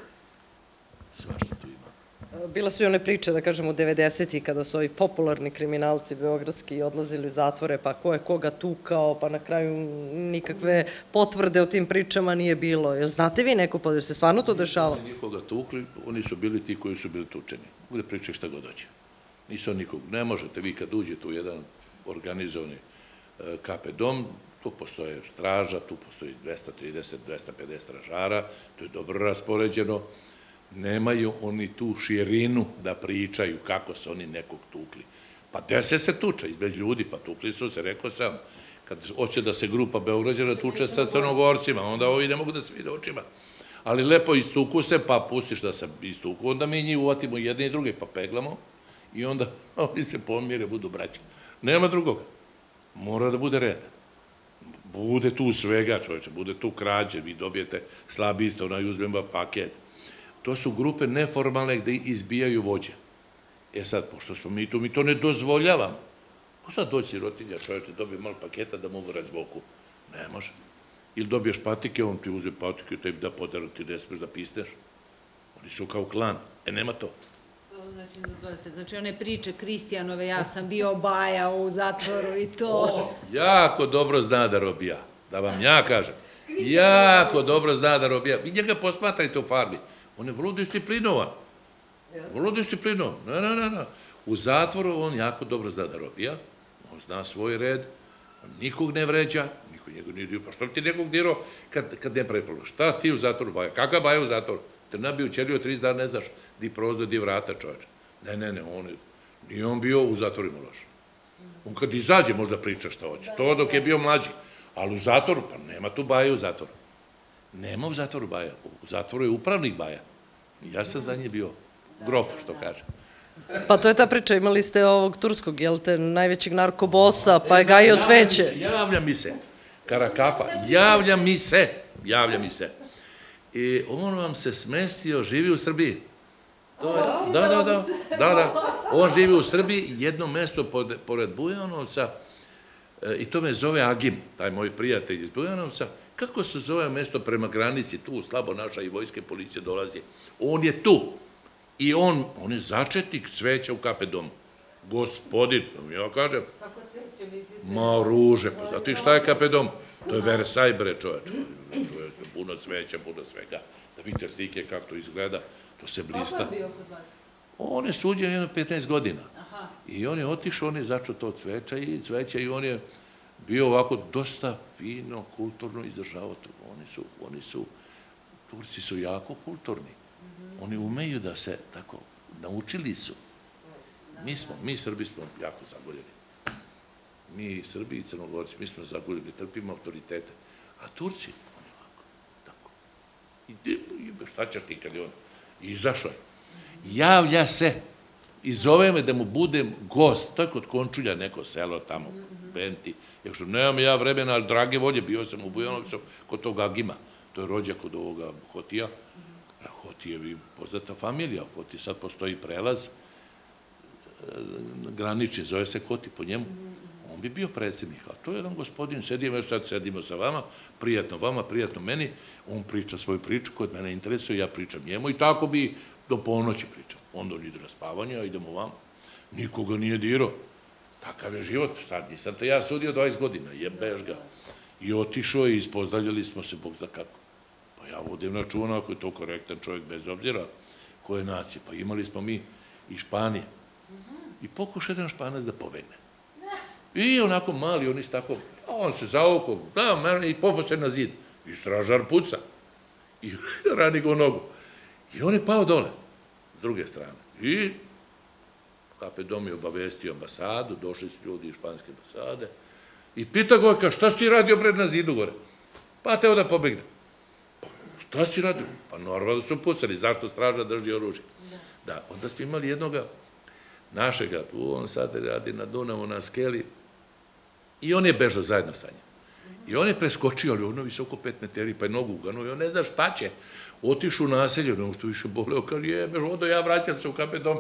svašta tu ima. Bila su i one priče, da kažemo, 90-ih, kada su ovi popularni kriminalci beogradski odlazili u zatvore, pa ko je koga tukao, pa na kraju nikakve potvrde o tim pričama nije bilo. Jel znate vi neko, pa se stvarno to dešava? Nisu nikoga tukli, oni su bili ti koji su bili tučeni. Bude pričaj šta god dođe. Nisu nikog, ne možete vi kad uđete u jedan organizovani KP dom, tu postoje straža, tu postoji 230, 250 stražara, to je dobro raspoređeno. Nemaju oni tu širinu da pričaju kako su oni nekog tukli. Pa dese se tuča između ljudi, pa tukli su se, rekao sam, kad hoće da se grupa Beograđana tuče sa Crnogorcima, onda ovi ne mogu da se vide očima. Ali lepo istuku se, pa pustiš da se istuku, onda mi njih uvatimo jedne i druge, pa peglamo i onda oni se pomire, budu braća. Nema drugoga. Mora da bude reda. Bude tu svega, čovječe, bude tu krađe, vi dobijete slabi isto, onaj uzmemo paket. To su grupe neformalne gde izbijaju vođe. E sad, pošto smo mi tu, mi to ne dozvoljavamo. Pa sad doći sirotinja, čovječe, dobije malo paketa da mogu razboku. Ne može. Ili dobiješ patike, on ti uzme patike, tebi da podaru, ti ne smeš da pisneš. Oni su kao klan. E, nema to. Znači, one priče Kristijanove, ja sam bio baja u zatvoru i to. Jako dobro zna da robija. Da vam ja kažem. Jako dobro zna da robija. Vi njega posmatrajte u farbi. On je vrlo disciplinovan. Vrlo disciplinovan. Ne. U zatvoru on jako dobro zna da robija. On zna svoj red. On nikog ne vređa. Niko njegov nije dio. Pa što ti nekog dirao kad ne pravi problem? Šta ti u zatvoru baja? Kakav baja u zatvoru? Te nabio čerio 30 dana, ne znaš di prozor, di vrata čovječe. Ne, nije on bio u zatvoru ima loš. On kad izađe možda priča šta hoće. To dok je bio mlađi. Ali u zatvoru, pa nema tu baja u zatvoru. Nema u zatvoru baja. U zatvoru je upravnik baja. Ja sam za nje bio grof, što kaže. Pa to je ta priča, imali ste ovog turskog, jel te, najvećeg narkobosa, pa je gajio cveće. Javlja mi se, Karakafa, javlja mi se. I on vam se smestio, živi u Srbiji. Da. On živi u Srbiji, jedno mesto pored Bujanovca, i to me zove Agim, taj moj prijatelj iz Bujanovca. Kako se zove mesto prema granici, tu slabo naša i vojske policije dolazi. On je tu. I on je začetnik cveća u KP domu. Gospodin, ja kažem. Kako cveće mislite? Ma ruže, pa znate šta je KP dom? To je Versaj, bre, čoveče. Puno cveća, puno svega. Da vidite slike kako to izgleda, to se blista. Kako je bio kod vas? On je suđen jedno 15 godina. I on je otišao, on je začeo to cveća i on je bio ovako dosta fino, kulturno izdržavao to. Turci su jako kulturni. Oni umeju da se tako, naučili su. Mi Srbi smo jako zagoljeni. mi Srbi i Crnogorci, mi smo zaguljeni, mi trpimo autoritete, a Turci, oni ovako, tako. I šta ćeš ti kad je on izašao je. Javlja se i zove me da mu budem gost, to je kod Končulja neko selo tamo, Benti, jer što nemam ja vremena, ali drage volje, bio sam u Bujanovcu kod tog Agima, to je rođak od ovoga Hotija, Hotijevi poznata familija, Hoti sad postoji prelaz, granični, zove se Koti po njemu, on bi bio predsjednik, a to je jedan gospodin, sedimo, sad sedimo sa vama, prijatno vama, prijatno meni, on priča svoju priču, kod mene interesuje, ja pričam njemu i tako bi do ponoći pričam. Onda on ide na spavanje, a idemo vama. Nikoga nije dirao. Takav je život, šta, nisam to ja sudio 20 godina, jebeš ga. I otišao i ispozdravljali smo se, Bog zna kako. Pa ja vodim računa ako je to korektan čovjek, bez obzira koje nacije. Pa imali smo mi i Španije. I pokuša jedan Španac da pobegne. I onako mali, oni su tako, on se zaokao, da, i popao se na zid. I stražar puca. I rani ga u nogu. I on je pao dole, s druge strane. I KP Dom je obavestio ambasadu, došli su ljudi iz španske ambasade i pita Gojka, šta si ti radio pred na zidu gore? Pa teo da pobegne. Pa šta si radio? Pa normalno su pucali, zašto straža drži oružje? Da, onda smo imali jednoga našega, tu on sad radi na Dunavu, na skeli, i on je bežao zajedno sa njim. I on je preskočio, ali ono visoko 5 meteri, pa je nogu uganuo i on ne zna šta će. Otišu u naselje, ono što više boleo, kaže, jebeš, odo ja vraćam se u KP Dom.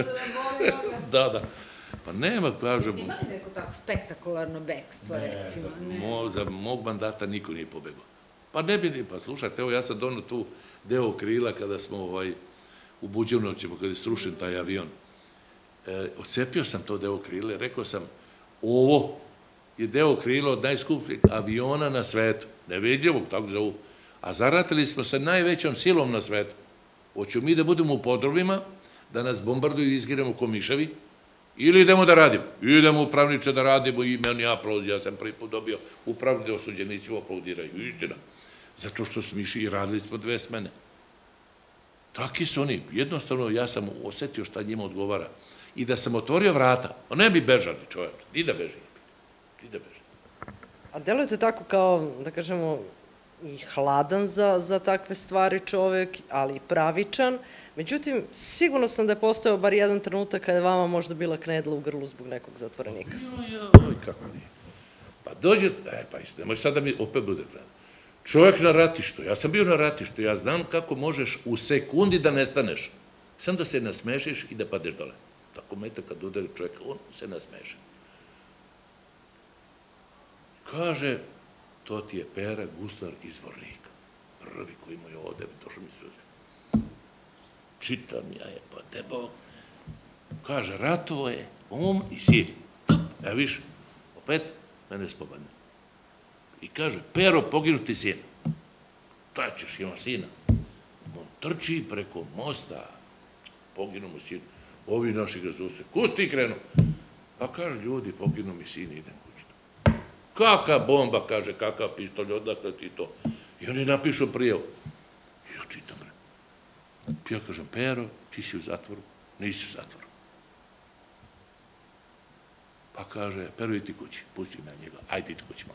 Da. Pa nema, kažem... Ste imali neko tako spektakularno bekstvo, recimo? Ne, za mog mandata niko nije pobegao. Pa ne bi, pa slušajte, evo ja sam donao tu deo krila kada smo u Buđevnovcima, kada je strušen taj avion. Odcepio sam to deo krila, rekao sam, ovo je deo krila od najskupljeg aviona na svetu, nevidljivog, tako zovu, a zaratili smo sa najvećom silom na svetu. Hoćemo mi da budemo u podrobima, da nas bombarduju i izgiramo ko miševi, ili idemo da radimo. Idemo upravniče da radimo i meni aplauz, ja sam prvi put dobio upravni da osuđenici aplaudiraju, istina. Zato što smo išli i radili smo 2 smene. Taki su oni. Jednostavno, ja sam osetio šta njima odgovara. I da sam otvorio vrata, on ne bi bežali čovječ, ni da beži. A delujete tako kao, da kažemo, i hladan za takve stvari čovek, ali i pravičan. Međutim, sigurno sam da je postojao bar jedan trenutak kada je vama možda bila knedla u grlu zbog nekog zatvorenika. Oj, kako nije. Pa dođe, pa nemoj sad da mi opet bude gledam. Čovjek na ratištu, ja sam bio na ratištu, ja znam kako možeš u sekundi da nestaneš. Sam da se nasmešiš i da padeš dole. Tako meta kad udari čovjeka, on se nasmeša. Kaže, to ti je Pera Guslar iz Vornika. Prvi koji mu je ovde, došao mi suze. Čitam ja je, pa debog. Kaže, ratovo je i sin. Evo viš, opet, mene spopadne. I kaže, Pero, poginuti sin. Ta ćeš, ima sina. On trči preko mosta, poginu mu sin. Ovi naši ga zaustaje. Ko si ti krenuo? Pa kaže, ljudi, poginu mi sin, idem kući. Kaka bomba, kaže, kakav pištolj, odakle ti to? I oni napišu prijavu. I ja čitam. Ja kažem, Pero, ti si u zatvoru? Nisi u zatvoru. Pa kaže, Pero, idi kući, pusti me njega, ajde idi kući malo.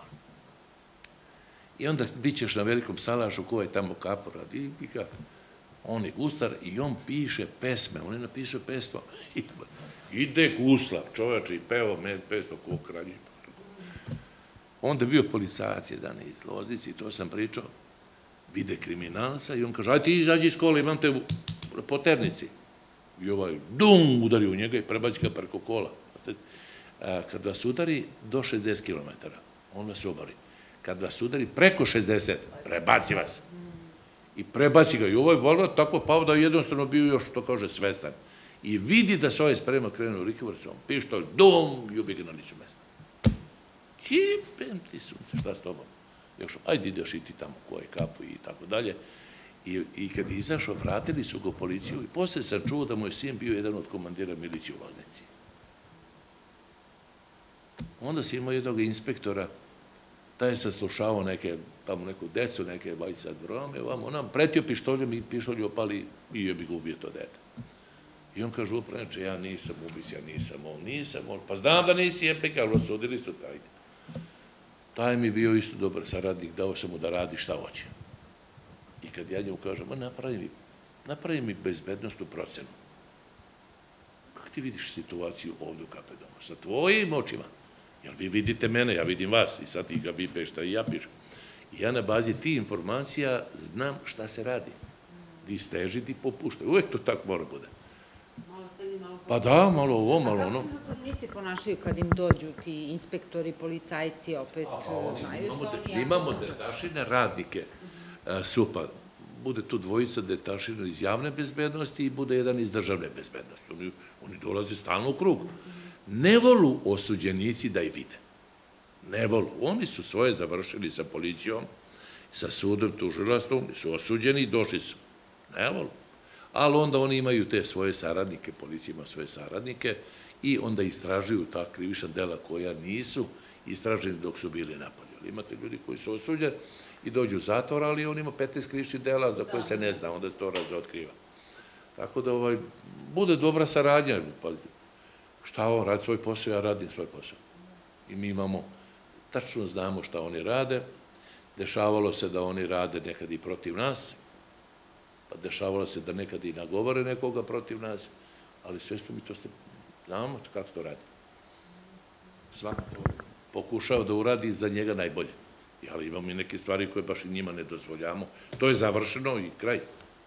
I onda bit ćeš na velikom salašu, ko je tamo kapo radi, i kako? On je Guslar i on piše pesme, on je napisao pesmu. Ide Guslar, čoveče, i peo pesmu ko kralji. Onda je bio policajac jedan iz Loznice i to sam pričao. Vide kriminalca i on kaže, aj ti izađi iz škole, imam te u poternici. I ovaj dum udari u njega i prebaci ga preko kola. Kad vas udari do 60 km, on vas obari. Kad vas udari preko 60, prebaci vas. I prebaci ga. I ovaj bolno tako pao da je jednostavno bio još, to kaže, svestan. I vidi da se ovaj sprema krenuo u Rikovrcu, on pištolj, dum, i ubije ga na licu mesta. Hipem ti sunce, šta s tobom? Još, ajde ideš i ti tamo koje kapu i tako dalje. I kad je izašao, vratili su ga u policiju i posle sam čuo da moj sin bio jedan od komandira milicije u Loznici. Onda si imao jednog inspektora, taj je saslušavao tamo neku decu, neke bajice drome, on nam pretio pištoljem i pištolj opali i je bi ga ubio to dete. I on kaže, upravniče, ja nisam ubica, ja nisam on. Pa znam da nisi jebika, ali osudili su taj. Taj mi bio isto dobar saradnik, dao sam mu da radi šta hoće. I kad ja njemu kažem, napravi mi bezbednostnu procenu. Kako ti vidiš situaciju ovdje u Kapedomu? Sa tvojim očima. Jer vi vidite mene, ja vidim vas i sad ti ga vi pešta i ja pišem. I ja na bazi tih informacija znam šta se radi. Di steži, di popušta. Uvek to tako mora bude. Pa da, malo ovo, malo ono. A kako se zatvorenici ponašaju kad im dođu ti inspektori, policajci, opet znaju se oni? Mi imamo detašine radnike SUP-a. Bude tu dvojica detašina iz javne bezbednosti i bude jedan iz državne bezbednosti. Oni dolaze stalno u krug. Ne volu osuđenici da ih vide. Ne volu. Oni su svoje završili sa policijom, sa sudom, tužilaštvom, su osuđeni i došli su. Ne volu. Ali onda oni imaju te svoje saradnike, policija ima svoje saradnike i onda istražuju ta krivična dela koja nisu istraženi dok su bili napolju. Imate ljudi koji su osuđeni i dođu u zatvor, ali on ima 15 krivičnih dela za koje se ne zna, onda se to razotkriva. Tako da bude dobra saradnja. Šta on radi svoj posao, ja radim svoj posao. I mi imamo, tačno znamo šta oni rade. Dešavalo se da oni rade nekad i protiv nas, pa dešavalo se da nekad i nagovore nekoga protiv nas, ali sve što mi to znamo kako to radi. Svako pokušao da uradi za njega najbolje. Ali imamo i neke stvari koje baš i njima ne dozvoljamo. To je završeno i kraj.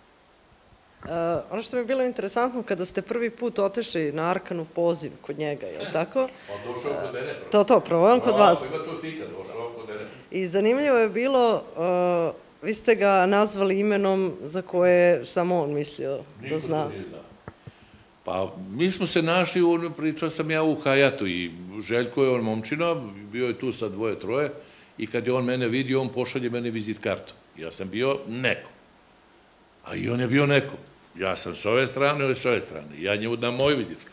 Ono što mi je bilo interesantno, kada ste prvi put otešli na Arkanov poziv kod njega, je li tako? Pa došao kod mene. To, prvo on kod vas. Ima to slika, došao kod mene. I zanimljivo je bilo, vi ste ga nazvali imenom za koje samo on mislio da zna. Niko to nije znao. Pa mi smo se našli, pričao sam ja u Hajatu i Željko je on momčina, bio je tu sa dvoje, troje i kad je on mene vidio, on pošalje mene vizit kartu. Ja sam bio neko, a i on je bio neko. Ja sam s ove strane, on je s ove strane. Ja njemu dam moju vizit kartu.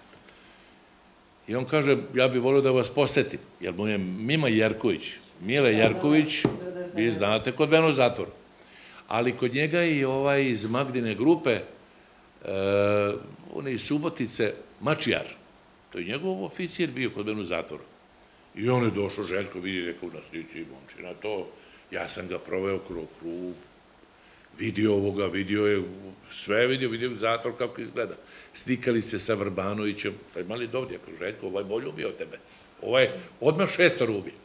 I on kaže, ja bih volio da vas posetim, jer mu je Mima Jerković, Mile Jerković, vi znate, kod mene u zatvoru. Ali kod njega je i ovaj iz Magdine grupe, on je iz Subotice, Mačijar. To je njegov oficir bio kod mene u zatvoru. I on je došao, Željko vidi, rekao na slici, momčina to, ja sam ga proveo krug, vidio ovoga, vidio je sve, vidio zatvor kako izgleda. Slikali se sa Vrbanovićem, pa imali dovdje, kao Željko, ovaj bolje ubio tebe. Ovaj odmah 6 ubio.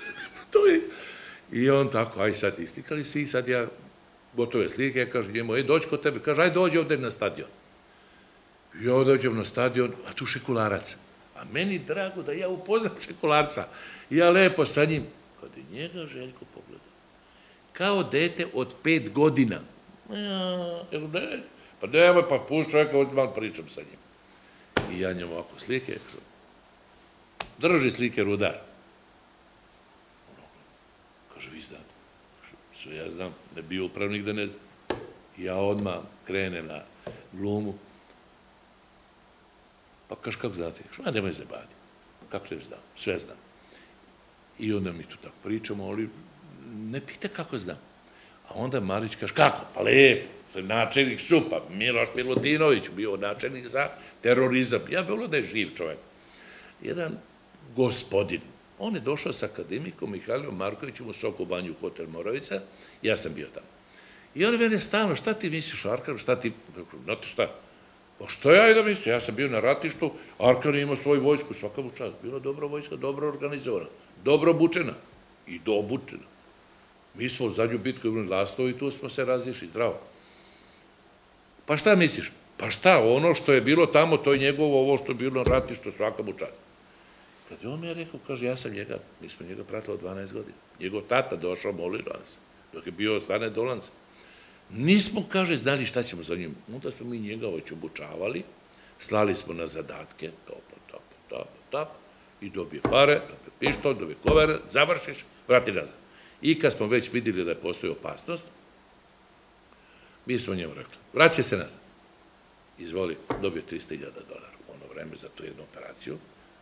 I on tako, aj sad islikali se i sad ja gotove slike, ja kažem njemu, dođi kod tebe, kaže, aj dođi ovdje na stadion. Ja dođem na stadion, a tu Šekularac. A meni drago da ja upoznam Šekularca. Ja lepo sa njim, kad je njega Željko pogledao, kao dete od 5 godina. Pa nemoj, pa pušt čovjeka, ovdje malo pričam sa njim. I ja njemu ovako slike, drži slike Rudar. Kaže, vi znate. Što ja znam, ne bio upravnik da ne znam. Ja odmah krenem na glumu. Pa kaže, kako znate? Kaže, nemoj zabaviti. Kako te znam? Sve znam. I onda mi tu tako pričamo, ali ne pita kako znam. A onda Marić kaže, kako? Pa lepo. Načelnik SUP-a, Miloš Milutinović, bio načelnik za terorizam. Ja volio da je živ čovjek. Jedan gospodin. On je došao sa akademikom Mihajlom Markovićem u Soko banju u hotel Moravica. Ja sam bio tamo. I on je mene stalno, šta ti misliš o Arkanu, šta ti... Znate šta? Pa što ja i da mislim? Ja sam bio na ratištu, Arkan je imao svoju vojsku, svaka mu čast. Bila dobra vojska, dobro organizovana, dobro obučena i doobučena. Mi smo u zadnju bitku imali Lastovo i tu smo se razišli, zdravo. Pa šta misliš? Pa šta, ono što je bilo tamo, to je njegovo, ovo što je bilo na ratištu, svaka mu čast. Kad je on mi je rekao, kaže, ja sam njega, mi smo njega pratili 12 godina. Njegov tata došao, molio nas, dok je bio Stane Dolanca. Nismo, kaže, znali šta ćemo za njim. Onda smo mi njega već obučavali, slali smo na zadatke, top, i dobije pare, dobije pištolj, dobije kovere, završiš, vrati nazad. I kad smo već vidjeli da je postoji opasnost, mi smo njemu rekli, vraćaj se nazad. Izvoli, dobio $300.000 u ono vreme za tu jednu operaciju.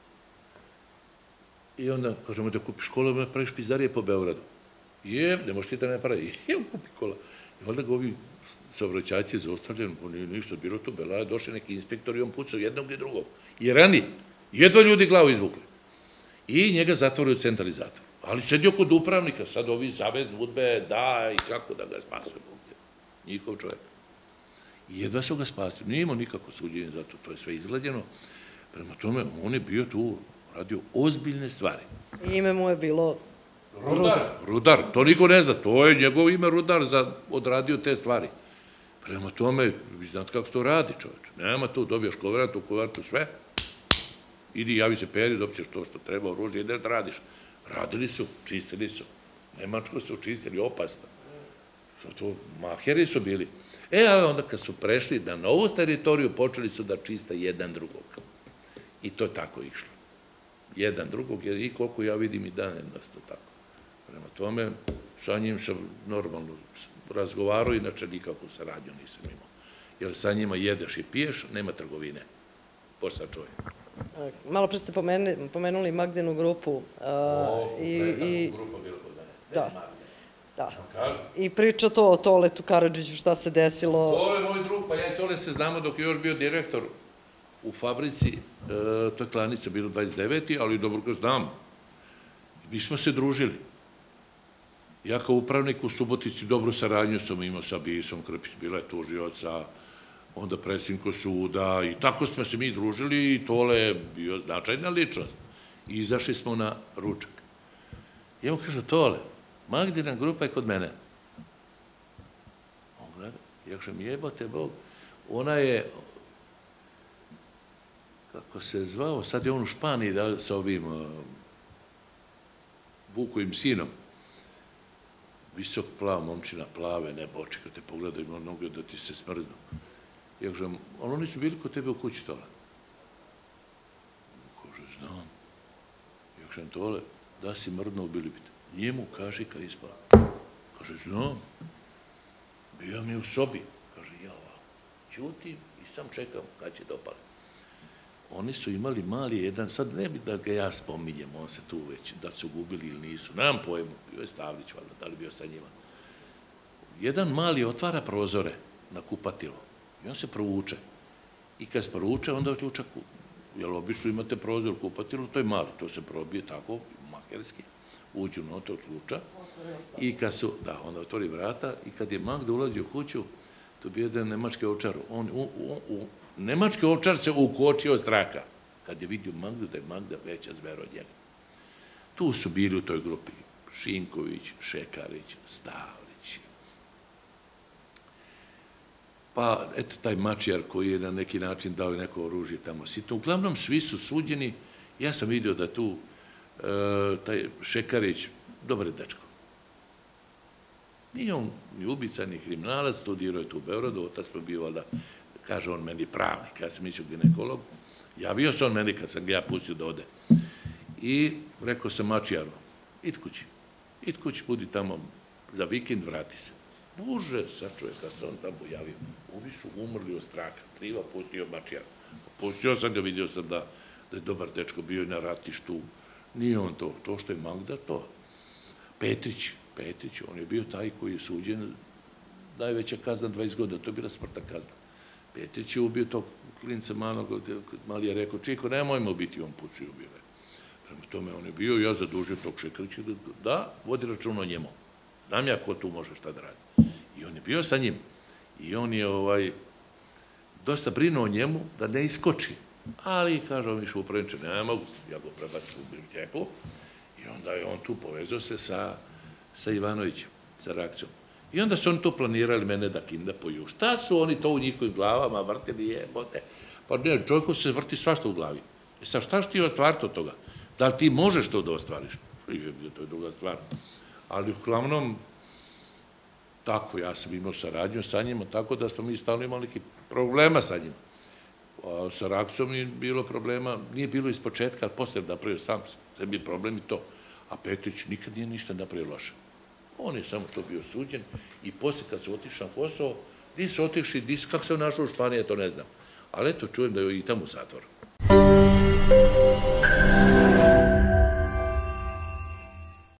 I onda, kažemo da kupiš kola, praviš pizdarije po Beogradu. Ne možeš ti da ne pravi. I on kupi kola. I onda ga ovi saobraćajci zaustavljeni, nije ništa bilo tu, Bela je došli neki inspektor i on pucao jednog i drugog. I rani, jedva ljudi glavu izvukli. I njega zatvorio u centralizator. Ali sedio kod upravnika, sad ovi zavez udbe, da, i kako da ga spasuju. Njihov čovjek. I jedva su ga spasili. Nije imao nikako suđenje za to, to je sve izgledjeno. Prema tome, on je bio tu, radio ozbiljne stvari. I ime mu je bilo Rudar. Rudar, to niko ne zna, to je njegovo ime Rudar odradio te stvari. Prema tome, vi znate kako to radi čovječ. Nema tu, dobijaš kovertu, sve. Idi, javi se Peri, dobićeš to što treba, oružje, ideš da radiš. Radili su, čistili su. Nemačko su čistili, opasno. To maheri su bili. Ali onda kad su prešli na novu teritoriju, počeli su da čista jedan drugog. I to je tako išlo. Jedan drugog, i koliko ja vidim i dan jednostavno tako. Prema tome, sa njim sam normalno razgovarao, inače nikakvu saradnju nisam imao. Jer sa njima jedeš i piješ, nema trgovine. Posla čovjek. Malo pre ste pomenuli Magdinu grupu. Magdina grupa bila kod mene. Da. I priča to o Toletu Karadžiću, šta se desilo. Tole, moj drug, pa ja i Tole se znamo dok je još bio direktor u fabrici, to je klanica bilo 29. ali dobro ga znamo. Mi smo se družili. Ja kao upravnik u Subotici dobru saradnju sam imao sa Bisom Krpić, bila je tužioca, onda predsjednik suda i tako smo se mi družili i Tole je bio značajna ličnost. I izašli smo na ručak. I on kaže, Tole, Magdina grupa je kod mene. On gleda, ja kažem, jebote Bog, ona je, kako se zvao, sad je on u Španiji sa ovim Vukovim sinom, visok plav, momčina, plave, nebo oči, kad te pogledaju, ima noge da ti se smrznu. Ja kažem, ali oni su bili kod tebe u kući, Tole. Kaže, znam. Ja kažem, Tole, da si mrdno u Bilibite. Njemu kaži kad ispala. Kaže, znam. Bio mi u sobi. Kaže, ja ovako. Ćutim i sam čekam kad će dopali. Oni su imali mali jedan, sad ne bi da ga ja spominjem, on se tu već, da su gubili ili nisu, nemam pojmu, bio je Stavlić, valjda, da li bio sa njima. Jedan mali otvara prozore na kupatilo i on se provuče. I kad se provuče, onda otključa, jer obično imate prozor u kupatilu, to je mali, to se probije tako, makerski, uđu unutra, otključa. I kad su, da, onda otvori vrata i kad je Magda ulazi u kuću, to bi jedan nemački ovčar, nemački ovčar se ukočio od straha, kad je vidio Magdu, da je Magda veća zvera od njega. Tu su bili u toj grupi Šinković, Šekarić, Stavlić. Pa, eto, taj mačijar koji je na neki način dao neko oružje tamo sitno. Uglavnom, svi su suđeni. Ja sam vidio da tu taj Šekarić, dobar je dečko. Nije on ni ubica, ni kriminalac, studirao je tu u Beogradu, otac pa bio, valjda, kaže on meni pravnik, ja sam mislio ginekolog, javio se on meni kad sam ga ja pustio da ode. I rekao sam mačijaru, id kući, budi tamo za vikend, vrati se. Bože, sad čovjeka se on tamo javio. Ovi su umrli od straha, kriva pustio mačijaru. Pustio sam ga, vidio sam da je dobar dečko, bio i na ratištu. Nije on to što je Magda, to. Petrić, on je bio taj koji je suđen, najveća kazna 20 godina, to je bila smrtna kazna. Petrić je ubio tog klinca malog, mali je rekao, Čiko, nemojmo biti, on pucu i ubio. Prema tome, on je bio, ja zadužio tog Šekarića da vodi račun o njemu. Znam ja ko tu može šta da radi. I on je bio sa njim. I on je dosta brinuo o njemu da ne iskoči. Ali, kaže, on više upravniče, ne mogu, ja go prebacim u biblioteku. I onda je on tu povezao se sa Ivanovićem, sa Rakcijom. I onda su oni tu planirali mene da kindapuju. Šta su oni to u njihovim glavama vrtili, jebote? Pa ne, čovjeku se vrti svašta u glavi. Sad, šta što ti ostvariti od toga? Da li ti možeš to da ostvariš? To je druga stvar. Ali uglavnom, tako, ja sam imao saradnju sa njima, tako da smo mi stalno imali neki problema sa njima. Sa Rakcijom nije bilo problema, nije bilo iz početka, ali posle napravio sam sebi problem i to. A Petrić nikad nije ništa napravio loše. On je samo to bio suđen i posle kad se otišao na Kosovo, gdje se otišli, kako se našao u Španiji, to ne znam. Ali eto, čujem da je i tamo u zatvoru.